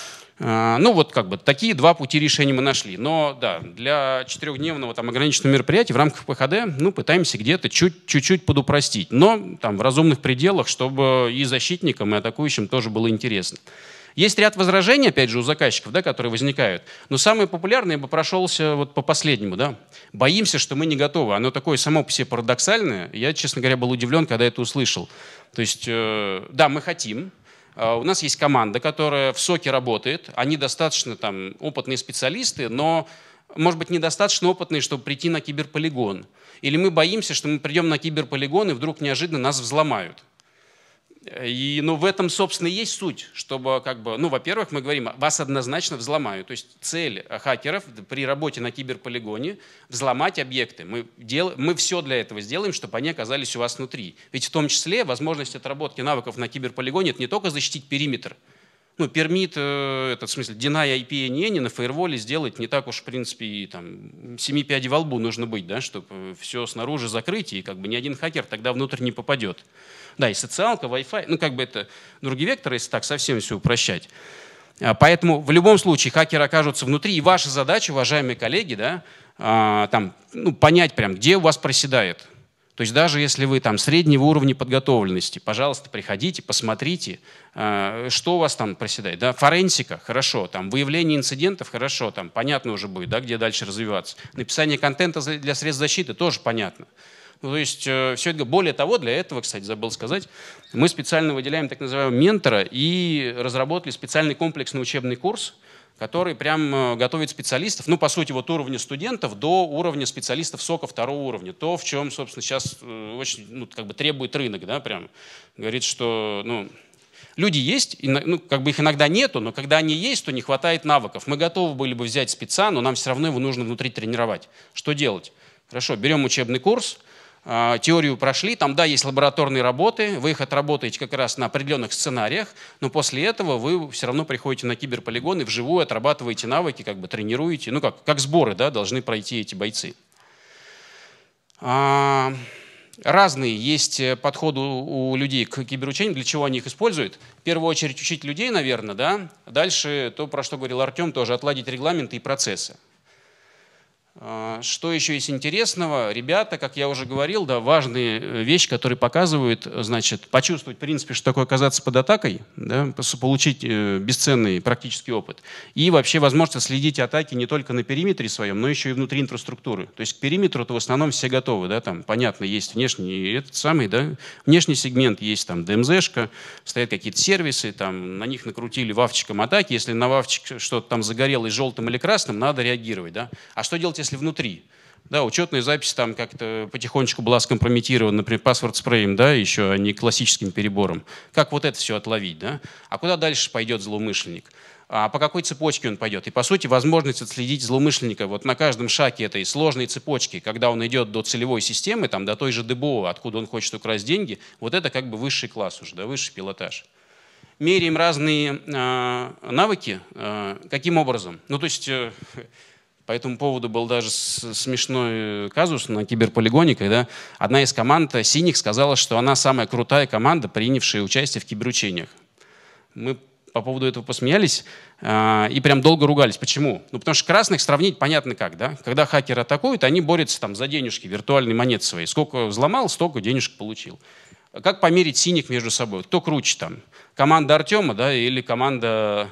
Ну вот как бы такие два пути решения мы нашли. Но да, для четырехдневного там, ограниченного мероприятия в рамках пэ ха дэ ну, пытаемся где-то чуть-чуть подупростить. Но там, в разумных пределах, чтобы и защитникам, и атакующим тоже было интересно. Есть ряд возражений, опять же, у заказчиков, да, которые возникают. Но самое популярное, я бы прошелся вот по последнему. Да. Боимся, что мы не готовы. Оно такое само по себе парадоксальное. Я, честно говоря, был удивлен, когда это услышал. То есть, э, да, мы хотим. У нас есть команда, которая в соке работает. Они достаточно там, опытные специалисты, но, может быть, недостаточно опытные, чтобы прийти на киберполигон. Или мы боимся, что мы придем на киберполигон, и вдруг неожиданно нас взломают. И, ну, в этом, собственно, и есть суть, чтобы, как бы, ну, во-первых, мы говорим, вас однозначно взломают. То есть цель хакеров при работе на киберполигоне – взломать объекты. Мы, дел... мы все для этого сделаем, чтобы они оказались у вас внутри. Ведь в том числе возможность отработки навыков на киберполигоне – это не только защитить периметр, Ну, пермит, э, этот, в смысле, deny ай пи эн эн на фаерволе сделать не так уж, в принципе, и там семи пядей во лбу нужно быть, да, чтобы все снаружи закрыть, и как бы ни один хакер тогда внутрь не попадет. Да, и социалка, Wi-Fi, ну, как бы это другие векторы, если так совсем все упрощать. Поэтому в любом случае хакеры окажутся внутри, и ваша задача, уважаемые коллеги, да, а, там, ну, понять прям, где у вас проседает. То есть даже если вы там среднего уровня подготовленности, пожалуйста, приходите, посмотрите, что у вас там проседает. Да? Форенсика, хорошо, там, выявление инцидентов, хорошо, там, понятно уже будет, да, где дальше развиваться. Написание контента для средств защиты тоже понятно. Ну, то есть все это, более того, для этого, кстати, забыл сказать, мы специально выделяем так называемого ментора и разработали специальный комплексный учебный курс, который прям готовит специалистов, ну, по сути, вот уровня студентов до уровня специалистов сока второго уровня. То, в чем, собственно, сейчас очень, ну, как бы требует рынок, да, прям. Говорит, что, ну, люди есть, ну, как бы их иногда нету, но когда они есть, то не хватает навыков. Мы готовы были бы взять спеца, но нам все равно его нужно внутри тренировать. Что делать? Хорошо, берем учебный курс, теорию прошли, там, да, есть лабораторные работы, вы их отработаете как раз на определенных сценариях, но после этого вы все равно приходите на киберполигон и вживую отрабатываете навыки, как бы тренируете, ну как, как сборы, да, должны пройти эти бойцы. А, разные есть подходы у людей к киберучению, для чего они их используют. В первую очередь учить людей, наверное, да, дальше то, про что говорил Артем, тоже отладить регламенты и процессы. Что еще есть интересного? Ребята, как я уже говорил, да, важные вещи, которые показывают, значит, почувствовать, в принципе, что такое оказаться под атакой, да, получить бесценный практический опыт. И вообще возможность следить атаки не только на периметре своем, но еще и внутри инфраструктуры. То есть к периметру-то в основном все готовы, да, там, понятно, есть внешний, этот самый, да, внешний сегмент, есть там ди эм зет-шка, стоят какие-то сервисы, там, на них накрутили вавчиком атаки, если на вавчик что-то там загорелось желтым или красным, надо реагировать, да. А что делать, если внутри? Да, учетная запись там как-то потихонечку была скомпрометирована, например, паспорт-спреем, да, еще, а не классическим перебором. Как вот это все отловить, да? А куда дальше пойдет злоумышленник? А по какой цепочке он пойдет? И, по сути, возможность отследить злоумышленника вот на каждом шаге этой сложной цепочки, когда он идет до целевой системы, там, до той же ДБО, откуда он хочет украсть деньги, вот это как бы высший класс уже, да, высший пилотаж. Меряем разные э, навыки. Э, каким образом? Ну, то есть... Э, По этому поводу был даже смешной казус на киберполигоне, когда одна из команд синих сказала, что она самая крутая команда, принявшая участие в киберучениях. Мы по поводу этого посмеялись э, и прям долго ругались. Почему? Ну, потому что красных сравнить понятно как, да? Когда хакеры атакуют, они борются там за денежки, виртуальные монеты свои. Сколько взломал, столько денежек получил. Как померить синих между собой? Кто круче там? Команда Артема, да, или команда...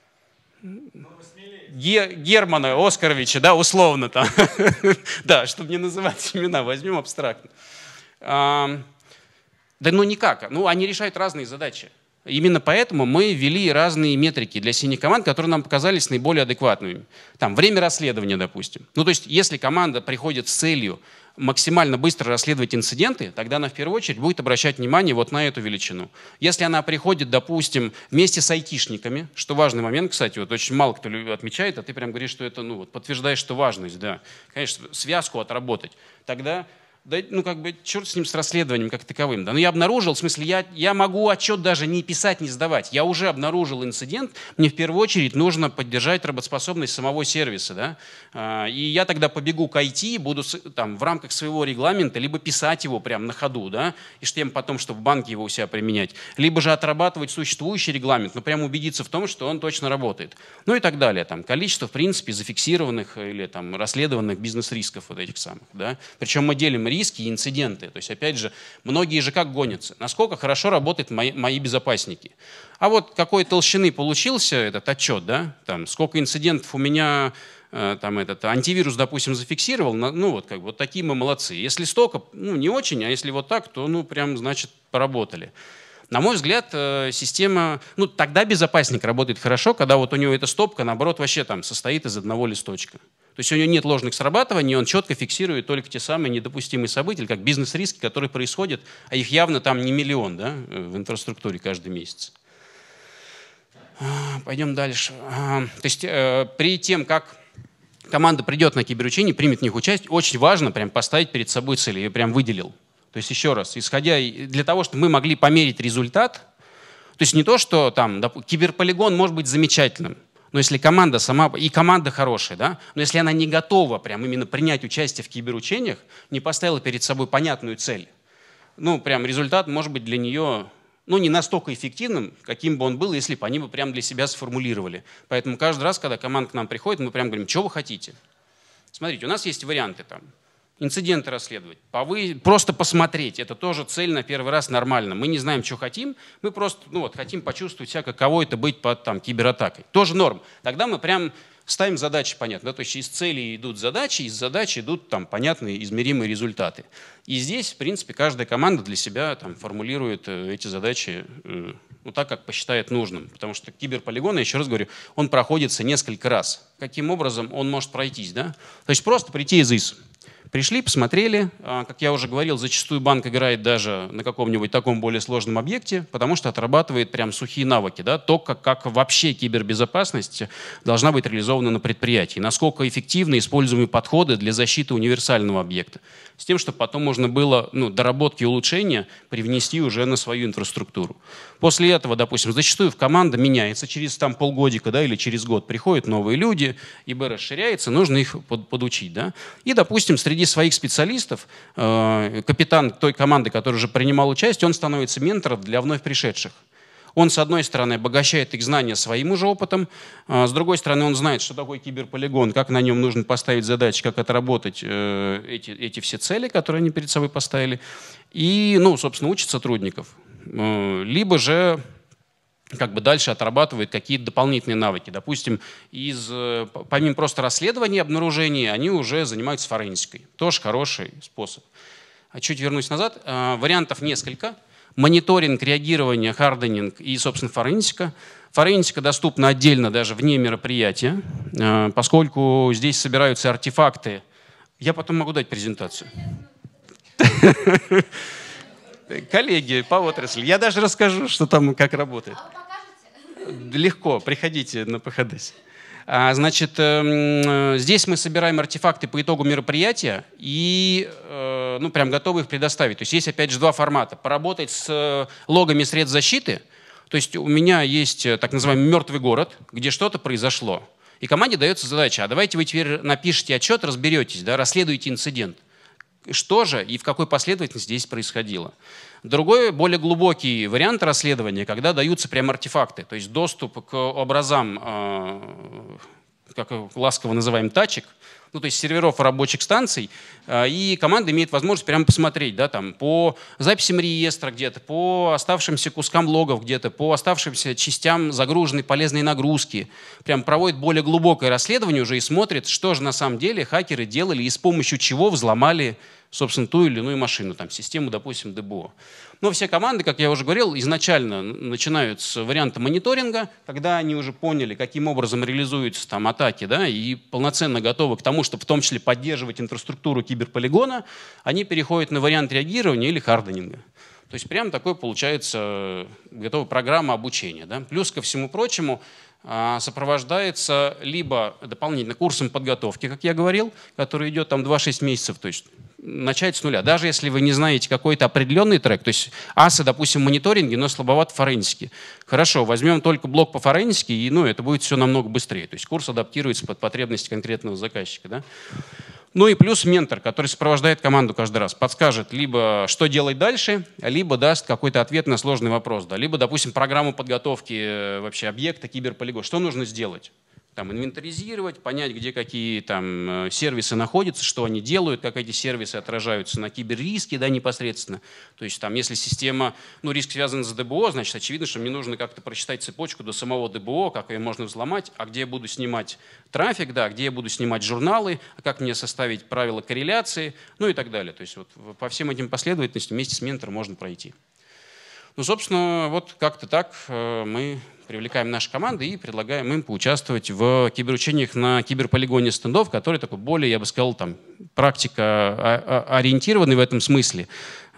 Германа Оскаровича, да, условно там. Да, чтобы не называть имена, возьмем абстрактно. Да ну никак. Ну, они решают разные задачи. Именно поэтому мы ввели разные метрики для синих команд, которые нам показались наиболее адекватными. Там время расследования, допустим. Ну, то есть, если команда приходит с целью максимально быстро расследовать инциденты, тогда она в первую очередь будет обращать внимание вот на эту величину. Если она приходит, допустим, вместе с айтишниками, что важный момент, кстати, вот очень мало кто отмечает, а ты прям говоришь, что это, ну, вот, подтверждаешь, что важность, да. Конечно, связку отработать. Тогда... Да, ну, как бы, черт с ним, с расследованием как таковым. Да, но я обнаружил, в смысле, я, я могу отчет даже не писать, не сдавать. Я уже обнаружил инцидент, мне в первую очередь нужно поддержать работоспособность самого сервиса. Да? И я тогда побегу к ай ти, буду там, в рамках своего регламента либо писать его прямо на ходу, да? И тем потом, чтобы в банке его у себя применять, либо же отрабатывать существующий регламент, но прямо убедиться в том, что он точно работает. Ну и так далее. Там, количество, в принципе, зафиксированных или там, расследованных бизнес-рисков вот этих самых. Да? Причем мы делим риски и инциденты. То есть, опять же, многие же как гонятся. Насколько хорошо работают мои, мои безопасники. А вот какой толщины получился этот отчет, да? Там, сколько инцидентов у меня э, там, этот, антивирус, допустим, зафиксировал, ну вот, как, вот такие мы молодцы. Если столько, ну не очень, а если вот так, то ну прям, значит, поработали. На мой взгляд, система, ну тогда безопасник работает хорошо, когда вот у него эта стопка, наоборот, вообще там состоит из одного листочка. То есть у него нет ложных срабатываний, он четко фиксирует только те самые недопустимые события, как бизнес-риски, которые происходят, а их явно там не миллион, да, в инфраструктуре каждый месяц. Пойдем дальше. То есть при тем, как команда придет на киберучение, примет в них участие, очень важно прям поставить перед собой цель, я ее прям выделил. То есть еще раз, исходя для того, чтобы мы могли померить результат, То есть не то, что там киберполигон может быть замечательным, но если команда сама, и команда хорошая, да, но если она не готова прям именно принять участие в киберучениях, не поставила перед собой понятную цель, ну, прям результат может быть для нее, ну, не настолько эффективным, каким бы он был, если бы они бы прям для себя сформулировали. Поэтому каждый раз, когда команда к нам приходит, мы прям говорим, что вы хотите? Смотрите, у нас есть варианты там. Инциденты расследовать, повы... просто посмотреть. Это тоже цель на первый раз нормально. Мы не знаем, что хотим, мы просто ну, вот, хотим почувствовать себя, каково это быть под там, кибератакой. Тоже норм. Тогда мы прям ставим задачи, понятно. Да? То есть из цели идут задачи, из задач идут там, понятные, измеримые результаты. И здесь, в принципе, каждая команда для себя там, формулирует эти задачи э, ну, так, как посчитает нужным. Потому что киберполигон, я еще раз говорю, он проходится несколько раз. Каким образом он может пройтись? Да? То есть просто прийти из ИС. Пришли, посмотрели. Как я уже говорил, зачастую банк играет даже на каком-нибудь таком более сложном объекте, потому что отрабатывает прям сухие навыки. Да? То, как, как вообще кибербезопасность должна быть реализована на предприятии. Насколько эффективны используемые подходы для защиты универсального объекта. С тем, чтобы потом можно было ну, доработки и улучшения привнести уже на свою инфраструктуру. После этого, допустим, зачастую команда меняется через там, полгодика да, или через год. Приходят новые люди, ИБ расширяется, нужно их под, подучить. Да? И, допустим, среди своих специалистов э, капитан той команды, которая уже принимал участие, он становится ментором для вновь пришедших. Он, с одной стороны, обогащает их знания своим уже опытом, а с другой стороны, он знает, что такое киберполигон, как на нем нужно поставить задачи, как отработать э, эти, эти все цели, которые они перед собой поставили. И, ну, собственно, учит сотрудников. Э, либо же как бы дальше отрабатывает какие-то дополнительные навыки. Допустим, из, помимо просто расследования обнаружений, они уже занимаются форенсикой. Тоже хороший способ. А чуть вернусь назад. Э, вариантов несколько. Мониторинг, реагирование, харденинг и, собственно, форенсика. Форенсика доступна отдельно даже вне мероприятия, поскольку здесь собираются артефакты. Я потом могу дать презентацию. Коллеги по отрасли, я даже расскажу, что там, как работает. Легко, приходите на ПХДС. Значит, здесь мы собираем артефакты по итогу мероприятия и ну, прям готовы их предоставить. То есть есть, опять же, два формата. Поработать с логами средств защиты. То есть у меня есть так называемый мертвый город, где что-то произошло. И команде дается задача, а давайте вы теперь напишите отчет, разберетесь, да, расследуйте инцидент. Что же и в какой последовательности здесь происходило. Другой, более глубокий вариант расследования, когда даются прям артефакты, то есть доступ к образам, как ласково называем, тачек, ну, то есть серверов рабочих станций, и команда имеет возможность прямо посмотреть, да, там, по записям реестра где-то, по оставшимся кускам логов где-то, по оставшимся частям загруженной полезной нагрузки. Прям проводит более глубокое расследование уже и смотрит, что же на самом деле хакеры делали и с помощью чего взломали, собственно, ту или иную машину, там, систему, допустим, ДБО. Но все команды, как я уже говорил, изначально начинают с варианта мониторинга, когда они уже поняли, каким образом реализуются там атаки, да, и полноценно готовы к тому, чтобы в том числе поддерживать инфраструктуру киберполигона, они переходят на вариант реагирования или харденинга. То есть прям такой получается готовая программа обучения. Да. Плюс ко всему прочему сопровождается либо дополнительно курсом подготовки, как я говорил, который идет там два-шесть месяцев, то есть начать с нуля. Даже если вы не знаете какой-то определенный трек, то есть асы, допустим, в мониторинге, но слабоват в форенсике. Хорошо, возьмем только блок по форенсике, и ну, это будет все намного быстрее. То есть курс адаптируется под потребности конкретного заказчика. Да? Ну и плюс ментор, который сопровождает команду каждый раз, подскажет либо, что делать дальше, либо даст какой-то ответ на сложный вопрос. Да? Либо, допустим, программу подготовки вообще объекта, киберполигон. Что нужно сделать? Там, инвентаризировать, понять, где какие там сервисы находятся, что они делают, как эти сервисы отражаются на киберриске, да, непосредственно. То есть, там, если система, ну, риск связан с ДБО, значит, очевидно, что мне нужно как-то прочитать цепочку до самого ДБО, как ее можно взломать, а где я буду снимать трафик, да, где я буду снимать журналы, а как мне составить правила корреляции, ну и так далее. То есть, вот по всем этим последовательностям вместе с ментором можно пройти. Ну, собственно, вот как-то так мы привлекаем наши команды и предлагаем им поучаствовать в киберучениях на киберполигоне стендов, который такой более, я бы сказал, там, практика ориентированный в этом смысле.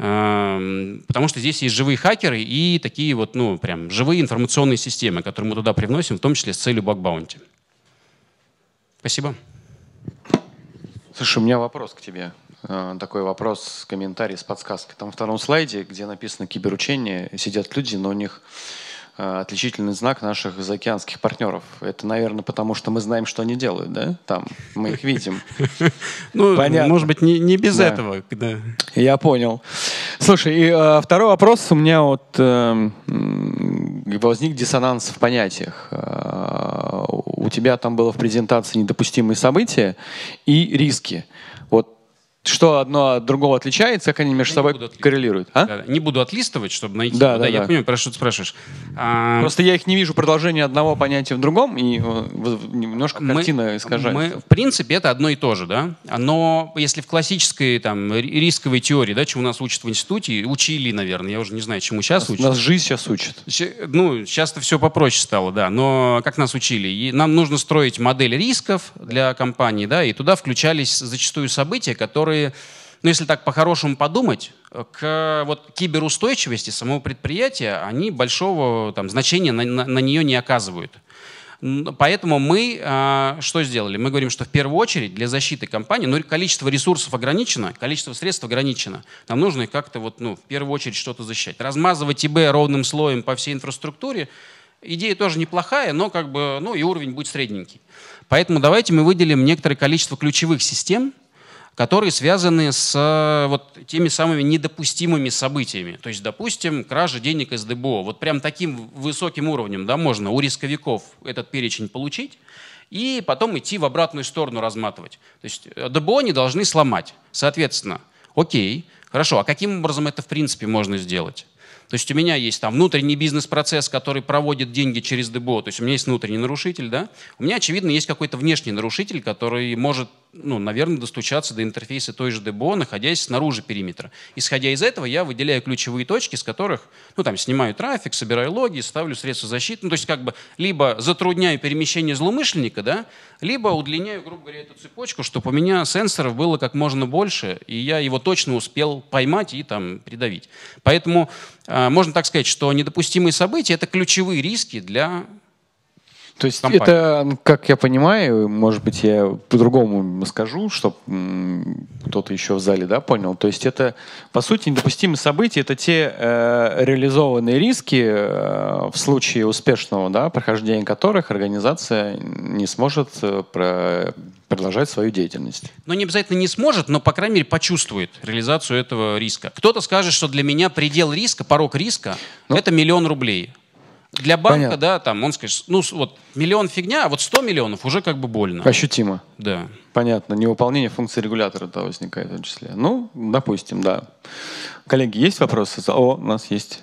Потому что здесь есть живые хакеры и такие вот, ну, прям живые информационные системы, которые мы туда привносим, в том числе с целью баг-баунти. Спасибо. Слушай, у меня вопрос к тебе. Такой вопрос, комментарий с подсказкой. Там во втором слайде, где написано киберучение, сидят люди, но у них отличительный знак наших заокеанских партнеров. Это, наверное, потому что мы знаем, что они делают, да? Там, мы их видим. Ну, может быть, не без этого. Я понял. Слушай, и второй вопрос у меня вот возник диссонанс в понятиях. У тебя там было в презентации недопустимые события и риски. Вот что одно от другого отличается, как они между собой коррелируют? А? Да, не буду отлистывать, чтобы найти. Да, да, да, я да. понимаю, про что ты спрашиваешь. А... Просто я их не вижу продолжение одного понятия в другом, и немножко картина мы, искажается. Мы, в принципе, это одно и то же, да. Но если в классической там, рисковой теории, да, чему нас учат в институте, учили, наверное, я уже не знаю, чему сейчас нас, учат. Нас жизнь сейчас учит. Ну, сейчас-то все попроще стало, да. Но как нас учили? И нам нужно строить модель рисков для компании, да, и туда включались зачастую события, которые... Но если так по-хорошему подумать, к вот, киберустойчивости самого предприятия они большого там, значения на, на, на нее не оказывают. Поэтому мы а, что сделали? Мы говорим, что в первую очередь для защиты компании, ну, количество ресурсов ограничено, количество средств ограничено. Нам нужно их как-то вот, ну, в первую очередь что-то защищать. Размазывать ИБ ровным слоем по всей инфраструктуре, идея тоже неплохая, но как бы, ну, и уровень будет средненький. Поэтому давайте мы выделим некоторое количество ключевых систем, которые связаны с вот теми самыми недопустимыми событиями. То есть, допустим, кража денег из ДБО. Вот прям таким высоким уровнем, да, можно у рисковиков этот перечень получить и потом идти в обратную сторону разматывать. То есть ДБО не должны сломать. Соответственно, окей, хорошо, а каким образом это в принципе можно сделать? То есть у меня есть там внутренний бизнес-процесс, который проводит деньги через ДБО, то есть у меня есть внутренний нарушитель, да? У меня, очевидно, есть какой-то внешний нарушитель, который может, ну, наверное, достучаться до интерфейса той же ДБО, находясь снаружи периметра. Исходя из этого, я выделяю ключевые точки, с которых, ну, там, снимаю трафик, собираю логи, ставлю средства защиты. Ну, то есть как бы либо затрудняю перемещение злоумышленника, да, либо удлиняю, грубо говоря, эту цепочку, чтобы у меня сенсоров было как можно больше, и я его точно успел поймать и там придавить. Поэтому можно так сказать, что недопустимые события – это ключевые риски для То есть компании. Это, как я понимаю, может быть, я по-другому скажу, чтобы кто-то еще в зале, да, понял. То есть это, по сути, недопустимые события – это те э, реализованные риски, э, в случае успешного, да, прохождения которых организация не сможет э, про, продолжать свою деятельность. Ну, не обязательно не сможет, но, по крайней мере, почувствует реализацию этого риска. Кто-то скажет, что для меня предел риска, порог риска ну, – это миллион рублей. Для банка, понятно. Да, там он скажет, ну вот миллион фигня, а вот сто миллионов уже как бы больно. Ощутимо. Да. Понятно. Невыполнение функции регулятора да, возникает в том числе. Ну, допустим, да. Коллеги, есть вопросы? О, у нас есть.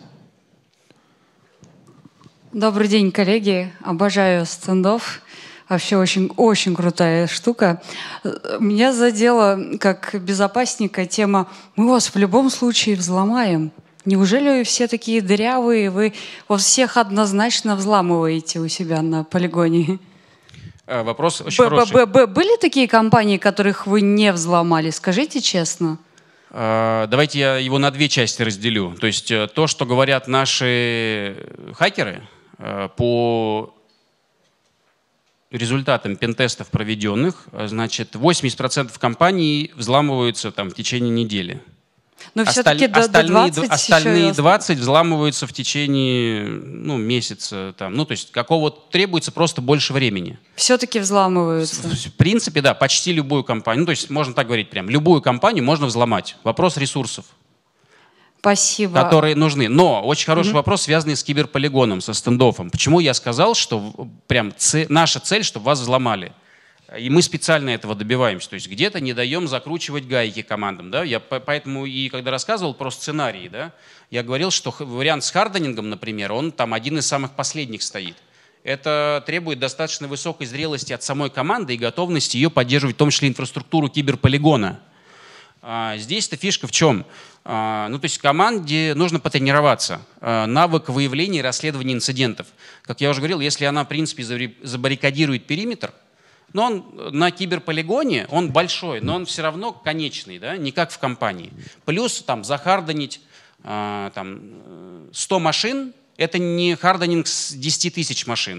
Добрый день, коллеги. Обожаю стендов. Вообще очень, очень крутая штука. Меня задела как безопасника тема «Мы вас в любом случае взломаем». Неужели вы все такие дырявые, вы вот всех однозначно взламываете у себя на полигоне? Вопрос очень хороший. Были такие компании, которых вы не взломали? Скажите честно. Давайте я его на две части разделю. То есть то, что говорят наши хакеры по результатам пентестов проведенных, значит, восемьдесят процентов компаний взламываются там в течение недели. Но Осталь, все-таки остальные, до двадцати остальные двадцать взламываются в течение ну, месяца. Там, ну, то есть какого требуется просто больше времени. Все-таки взламываются. В, в принципе, да, почти любую компанию. Ну, то есть можно так говорить прям. Любую компанию можно взломать. Вопрос ресурсов. Спасибо. Которые нужны. Но очень хороший mm-hmm. вопрос, связанный с киберполигоном, со стендоффом. Почему я сказал, что прям ц... наша цель, чтобы вас взломали? И мы специально этого добиваемся. То есть где-то не даем закручивать гайки командам. Да? Я поэтому и когда рассказывал про сценарии, да, я говорил, что вариант с харденингом, например, он там один из самых последних стоит. Это требует достаточно высокой зрелости от самой команды и готовности ее поддерживать, в том числе инфраструктуру киберполигона. А здесь-то фишка в чем? А, ну, то есть команде нужно потренироваться. А, навык выявления и расследования инцидентов. Как я уже говорил, если она, в принципе, забаррикадирует периметр, но он на киберполигоне, он большой, но он все равно конечный, да, не как в компании. Плюс там захарденить э, там, сто машин, это не харденинг с десяти тысяч машин.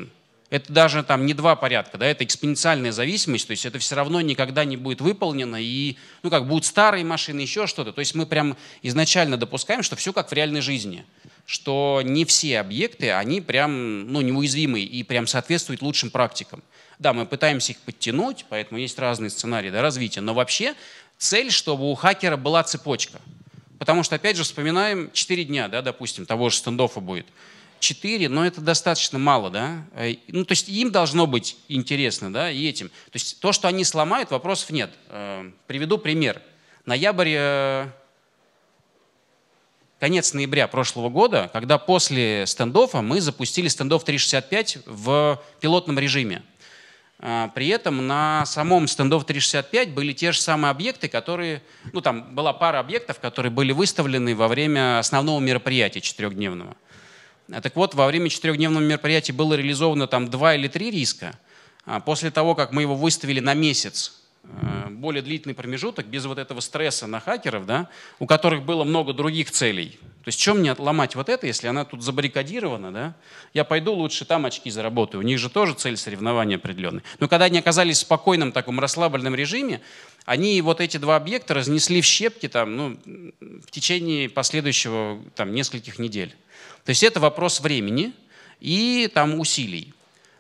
Это даже там не два порядка, да, это экспоненциальная зависимость, то есть это все равно никогда не будет выполнено, и, ну, как будут старые машины, еще что-то. То есть мы прям изначально допускаем, что все как в реальной жизни, что не все объекты, они прям, ну, неуязвимы и прям соответствуют лучшим практикам. Да, мы пытаемся их подтянуть, поэтому есть разные сценарии, да, развития, но вообще цель, чтобы у хакера была цепочка. Потому что, опять же, вспоминаем четыре дня, да, допустим, того же стендоффа будет. четыре, но это достаточно мало, да. Ну, то есть им должно быть интересно, да, и этим. То есть то, что они сломают, вопросов нет. Приведу пример. Ноябрь, конец ноября прошлого года, когда после стендоффа мы запустили стендофф триста шестьдесят пять в пилотном режиме. При этом на самом стендофф триста шестьдесят пять были те же самые объекты, которые, ну, там была пара объектов, которые были выставлены во время основного мероприятия четырехдневного. Так вот, во время четырехдневного мероприятия было реализовано там два или три риска. После того, как мы его выставили на месяц, более длительный промежуток, без вот этого стресса на хакеров, да, у которых было много других целей. То есть, чем мне ломать вот это, если она тут забаррикадирована, да? Я пойду лучше там очки заработаю. У них же тоже цель соревнования определенная. Но когда они оказались в спокойном таком расслабленном режиме, они вот эти два объекта разнесли в щепки там, ну, в течение последующего там, нескольких недель. То есть это вопрос времени и там, усилий.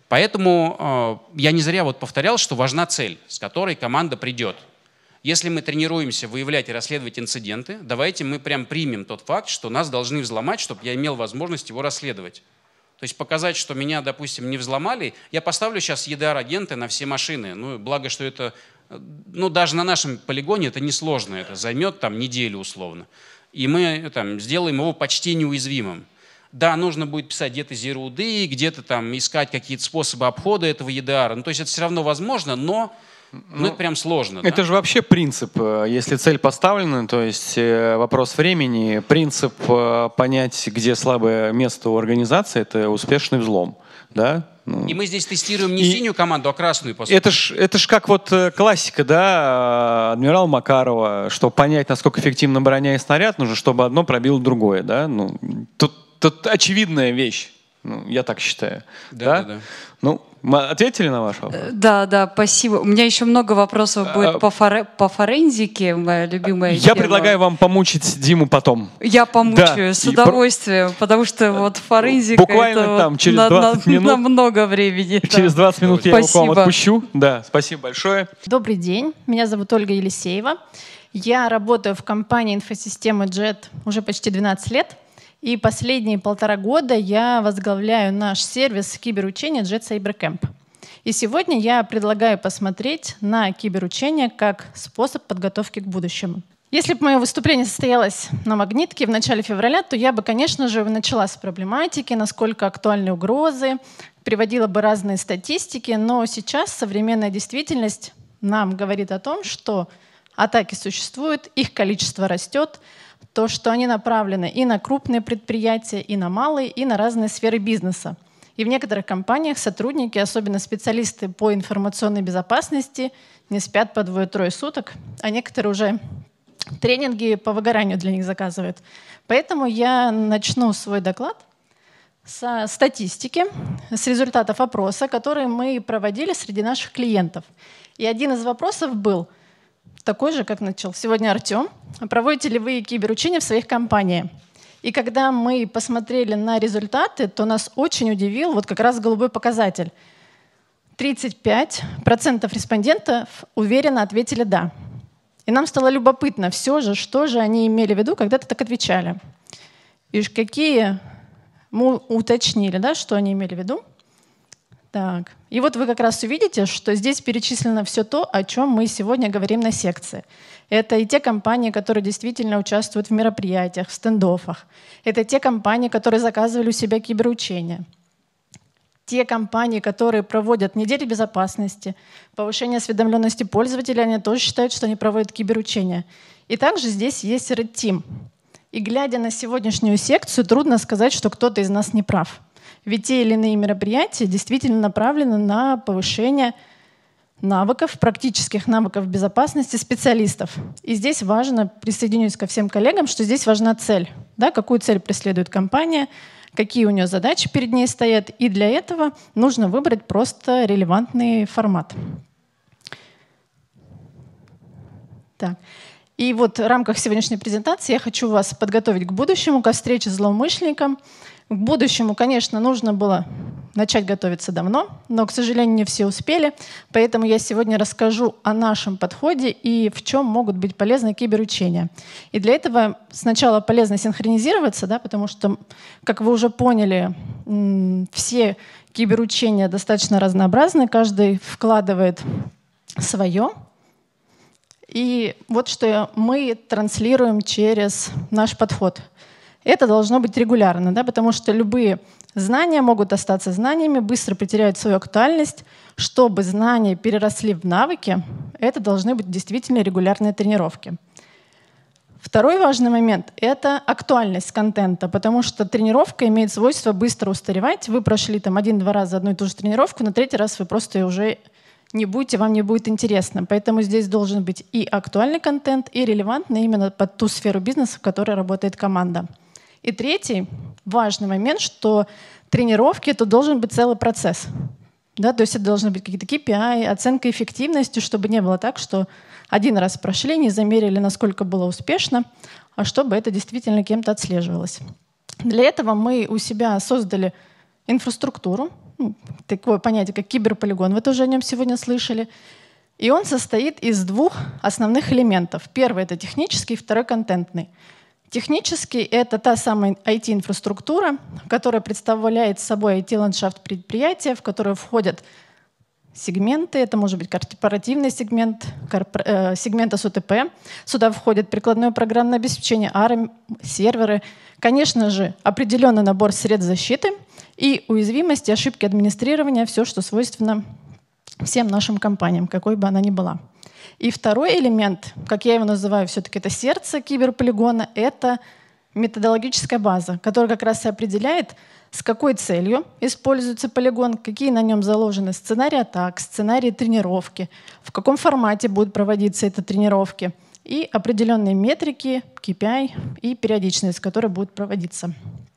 Поэтому э, я не зря вот повторял, что важна цель, с которой команда придет. Если мы тренируемся выявлять и расследовать инциденты, давайте мы прям примем тот факт, что нас должны взломать, чтобы я имел возможность его расследовать. То есть показать, что меня, допустим, не взломали, я поставлю сейчас и ди ар-агенты на все машины. Ну, благо, что это, ну, даже на нашем полигоне это несложно, это займет там неделю условно. И мы там сделаем его почти неуязвимым. Да, нужно будет писать где-то zero day, где-то там искать какие-то способы обхода этого и ди ар. Ну, то есть это все равно возможно, но ну, ну, это прям сложно. Это да? же вообще принцип. Если цель поставлена, то есть вопрос времени, принцип понять, где слабое место у организации, это успешный взлом. Да? Ну. И мы здесь тестируем не и синюю команду, а красную. По сути. Это ж, это ж как вот классика, да, адмирал Макарова, чтобы понять, насколько эффективна броня и снаряд, нужно, чтобы одно пробило другое. Да? Ну, тут Тут очевидная вещь, ну, я так считаю. Да, да? Да, да. Ну, мы ответили на ваш вопрос? Да, да, спасибо. У меня еще много вопросов будет а, по, форе, по форензике, моя любимая Я тема. предлагаю вам помучить Диму потом. Я помучаю, да. с удовольствием, потому что вот форензика буквально это там, вот через на, двадцать на, минут, на много времени. Через двадцать минут я спасибо. его к вам отпущу. Да, спасибо большое. Добрый день, меня зовут Ольга Елисеева. Я работаю в компании инфосистемы джет уже почти двенадцать лет. И последние полтора года я возглавляю наш сервис киберучения джет Cybercamp. И сегодня я предлагаю посмотреть на киберучение как способ подготовки к будущему. Если бы мое выступление состоялось на Магнитке в начале февраля, то я бы, конечно же, начала с проблематики, насколько актуальны угрозы, приводила бы разные статистики, но сейчас современная действительность нам говорит о том, что атаки существуют, их количество растет, то, что они направлены и на крупные предприятия, и на малые, и на разные сферы бизнеса. И в некоторых компаниях сотрудники, особенно специалисты по информационной безопасности, не спят по двое-трое суток, а некоторые уже тренинги по выгоранию для них заказывают. Поэтому я начну свой доклад со статистики, с результатов опроса, который мы проводили среди наших клиентов. И один из вопросов был такой же, как начал сегодня Артем. Проводите ли вы киберучение в своих компаниях? И когда мы посмотрели на результаты, то нас очень удивил вот как раз голубой показатель. тридцать пять процентов респондентов уверенно ответили «да». И нам стало любопытно все же, что же они имели в виду, когда-то так отвечали. И какие мы уточнили, да, что они имели в виду. Так. И вот вы как раз увидите, что здесь перечислено все то, о чем мы сегодня говорим на секции. Это и те компании, которые действительно участвуют в мероприятиях, в стендоффах. Это те компании, которые заказывали у себя киберучения. Те компании, которые проводят недели безопасности, повышение осведомленности пользователей, они тоже считают, что они проводят киберучения. И также здесь есть Red Team. И глядя на сегодняшнюю секцию, трудно сказать, что кто-то из нас не прав. Ведь те или иные мероприятия действительно направлены на повышение навыков, практических навыков безопасности специалистов. И здесь важно, присоединюсь ко всем коллегам, что здесь важна цель. Да, какую цель преследует компания, какие у нее задачи перед ней стоят. И для этого нужно выбрать просто релевантный формат. Так. И вот в рамках сегодняшней презентации я хочу вас подготовить к будущему, ко встрече с злоумышленником. К будущему, конечно, нужно было начать готовиться давно, но, к сожалению, не все успели. Поэтому я сегодня расскажу о нашем подходе и в чем могут быть полезны киберучения. И для этого сначала полезно синхронизироваться, да, потому что, как вы уже поняли, все киберучения достаточно разнообразны, каждый вкладывает свое. И вот что мы транслируем через наш подход. Это должно быть регулярно, да, потому что любые знания могут остаться знаниями, быстро потеряют свою актуальность. Чтобы знания переросли в навыки, это должны быть действительно регулярные тренировки. Второй важный момент — это актуальность контента, потому что тренировка имеет свойство быстро устаревать. Вы прошли там один-два раза одну и ту же тренировку, на третий раз вы просто уже не будете, вам не будет интересно. Поэтому здесь должен быть и актуальный контент, и релевантный именно под ту сферу бизнеса, в которой работает команда. И третий важный момент, что тренировки — это должен быть целый процесс. Да, то есть это должны быть какие-то кей пи ай, оценка эффективности, чтобы не было так, что один раз прошли, не замерили, насколько было успешно, а чтобы это действительно кем-то отслеживалось. Для этого мы у себя создали инфраструктуру, такое понятие, как киберполигон, вы тоже о нем сегодня слышали. И он состоит из двух основных элементов. Первый — это технический, второй — контентный. Технический — это та самая ай ти-инфраструктура, которая представляет собой ай ти-ландшафт предприятия, в которую входят сегменты, это может быть корпоративный сегмент, корпор, э, сегмент эс о тэ пэ. Сюда входит прикладное программное обеспечение, эй ар эм, серверы, конечно же, определенный набор средств защиты и уязвимости, ошибки администрирования, все, что свойственно всем нашим компаниям, какой бы она ни была. И второй элемент, как я его называю, все-таки это сердце киберполигона, это методологическая база, которая как раз и определяет, с какой целью используется полигон, какие на нем заложены сценарии атак, сценарии тренировки, в каком формате будут проводиться эти тренировки и определенные метрики, кей пи ай и периодичность, которая будет проводиться.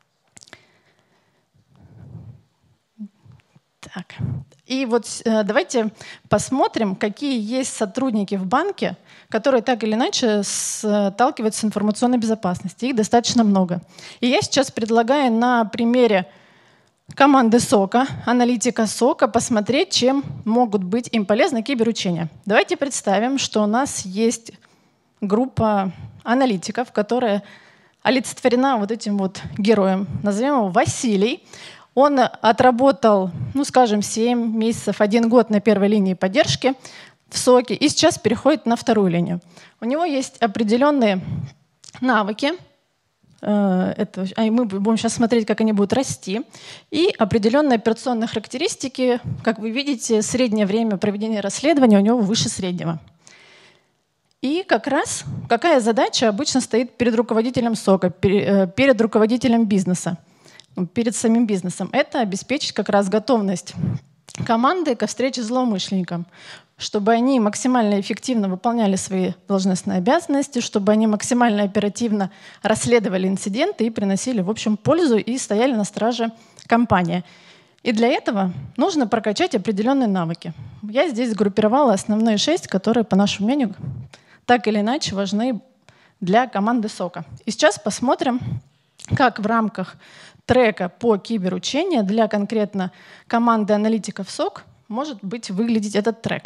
Так. И вот э, давайте посмотрим, какие есть сотрудники в банке, которые так или иначе сталкиваются с информационной безопасностью. Их достаточно много. И я сейчас предлагаю на примере команды сока, аналитика сока, посмотреть, чем могут быть им полезны киберучения. Давайте представим, что у нас есть группа аналитиков, которая олицетворена вот этим вот героем. Назовем его Василий. Он отработал, ну, скажем, семь месяцев, один год на первой линии поддержки в соке и сейчас переходит на вторую линию. У него есть определенные навыки, это, а мы будем сейчас смотреть, как они будут расти, и определенные операционные характеристики. Как вы видите, среднее время проведения расследования у него выше среднего. И как раз какая задача обычно стоит перед руководителем сока, перед руководителем бизнеса? Перед самим бизнесом, это обеспечить как раз готовность команды ко встрече с злоумышленником, чтобы они максимально эффективно выполняли свои должностные обязанности, чтобы они максимально оперативно расследовали инциденты и приносили, в общем, пользу и стояли на страже компании. И для этого нужно прокачать определенные навыки. Я здесь сгруппировала основные шесть, которые, по нашему мнению, так или иначе важны для команды сока. И сейчас посмотрим, как в рамках трека по киберучению для конкретно команды аналитиков сок может быть выглядеть этот трек.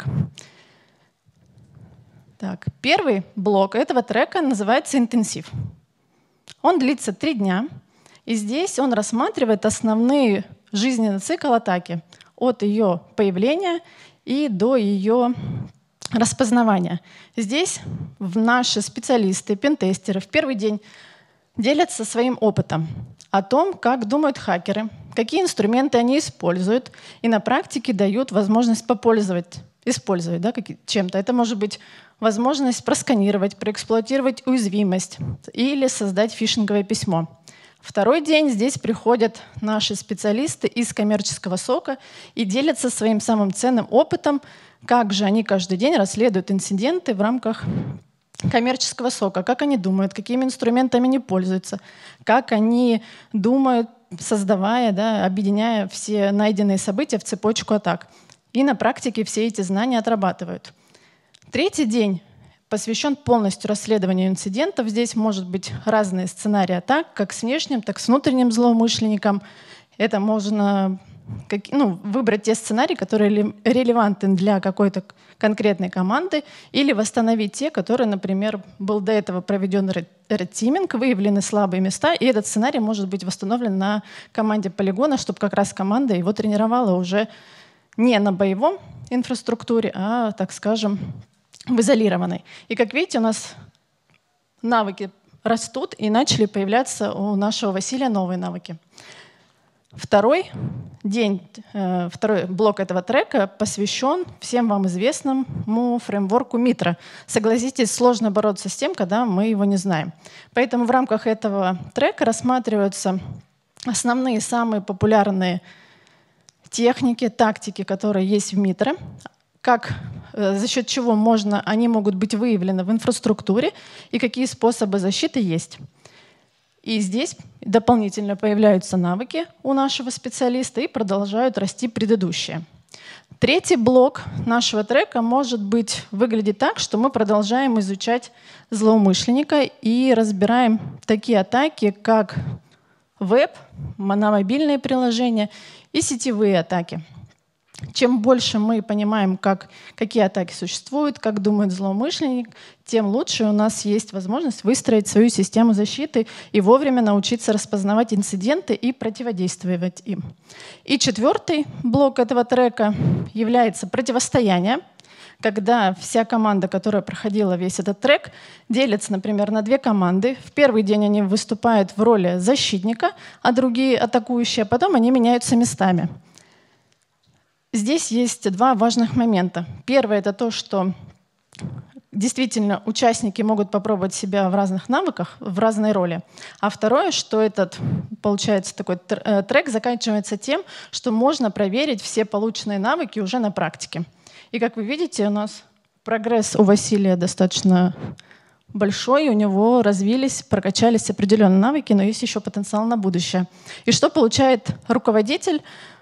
Так, первый блок этого трека называется «Интенсив». Он длится три дня, и здесь он рассматривает основные жизненный цикл атаки от ее появления и до ее распознавания. Здесь наши специалисты, пентестеры в первый день делятся своим опытом о том, как думают хакеры, какие инструменты они используют, и на практике дают возможность попользовать, использовать да, чем-то. Это может быть возможность просканировать, проэксплуатировать уязвимость или создать фишинговое письмо. Второй день здесь приходят наши специалисты из коммерческого сока и делятся своим самым ценным опытом, как же они каждый день расследуют инциденты в рамках коммерческого сока, как они думают, какими инструментами они пользуются, как они думают создавая, да, объединяя все найденные события в цепочку атак. И на практике все эти знания отрабатывают. Третий день посвящен полностью расследованию инцидентов. Здесь может быть разные сценарии атак, как с внешним, так и с внутренним злоумышленником. Это можно как, ну, выбрать те сценарии, которые релевантны для какой-то конкретной команды, или восстановить те, которые, например, был до этого проведен red-teaming, выявлены слабые места, и этот сценарий может быть восстановлен на команде полигона, чтобы как раз команда его тренировала уже не на боевом инфраструктуре, а, так скажем, в изолированной. И как видите, у нас навыки растут, и начали появляться у нашего Василия новые навыки. Второй день, второй блок этого трека посвящен всем вам известному фреймворку Митра. Согласитесь, сложно бороться с тем, когда мы его не знаем. Поэтому в рамках этого трека рассматриваются основные, самые популярные техники, тактики, которые есть в Митре, как, за счет чего можно, они могут быть выявлены в инфраструктуре и какие способы защиты есть. И здесь дополнительно появляются навыки у нашего специалиста и продолжают расти предыдущие. Третий блок нашего трека может быть выглядеть так, что мы продолжаем изучать злоумышленника и разбираем такие атаки, как веб, на мобильные приложения и сетевые атаки. Чем больше мы понимаем, как, какие атаки существуют, как думает злоумышленник, тем лучше у нас есть возможность выстроить свою систему защиты и вовремя научиться распознавать инциденты и противодействовать им. И четвертый блок этого трека является противостояние, когда вся команда, которая проходила весь этот трек, делится, например, на две команды. В первый день они выступают в роли защитника, а другие атакующие, а потом они меняются местами. Здесь есть два важных момента. Первое — это то, что действительно участники могут попробовать себя в разных навыках, в разной роли. А второе, что этот, получается, такой трек заканчивается тем, что можно проверить все полученные навыки уже на практике. И как вы видите, у нас прогресс у Василия достаточно большой, у него развились, прокачались определенные навыки, но есть еще потенциал на будущее. И что получает руководитель?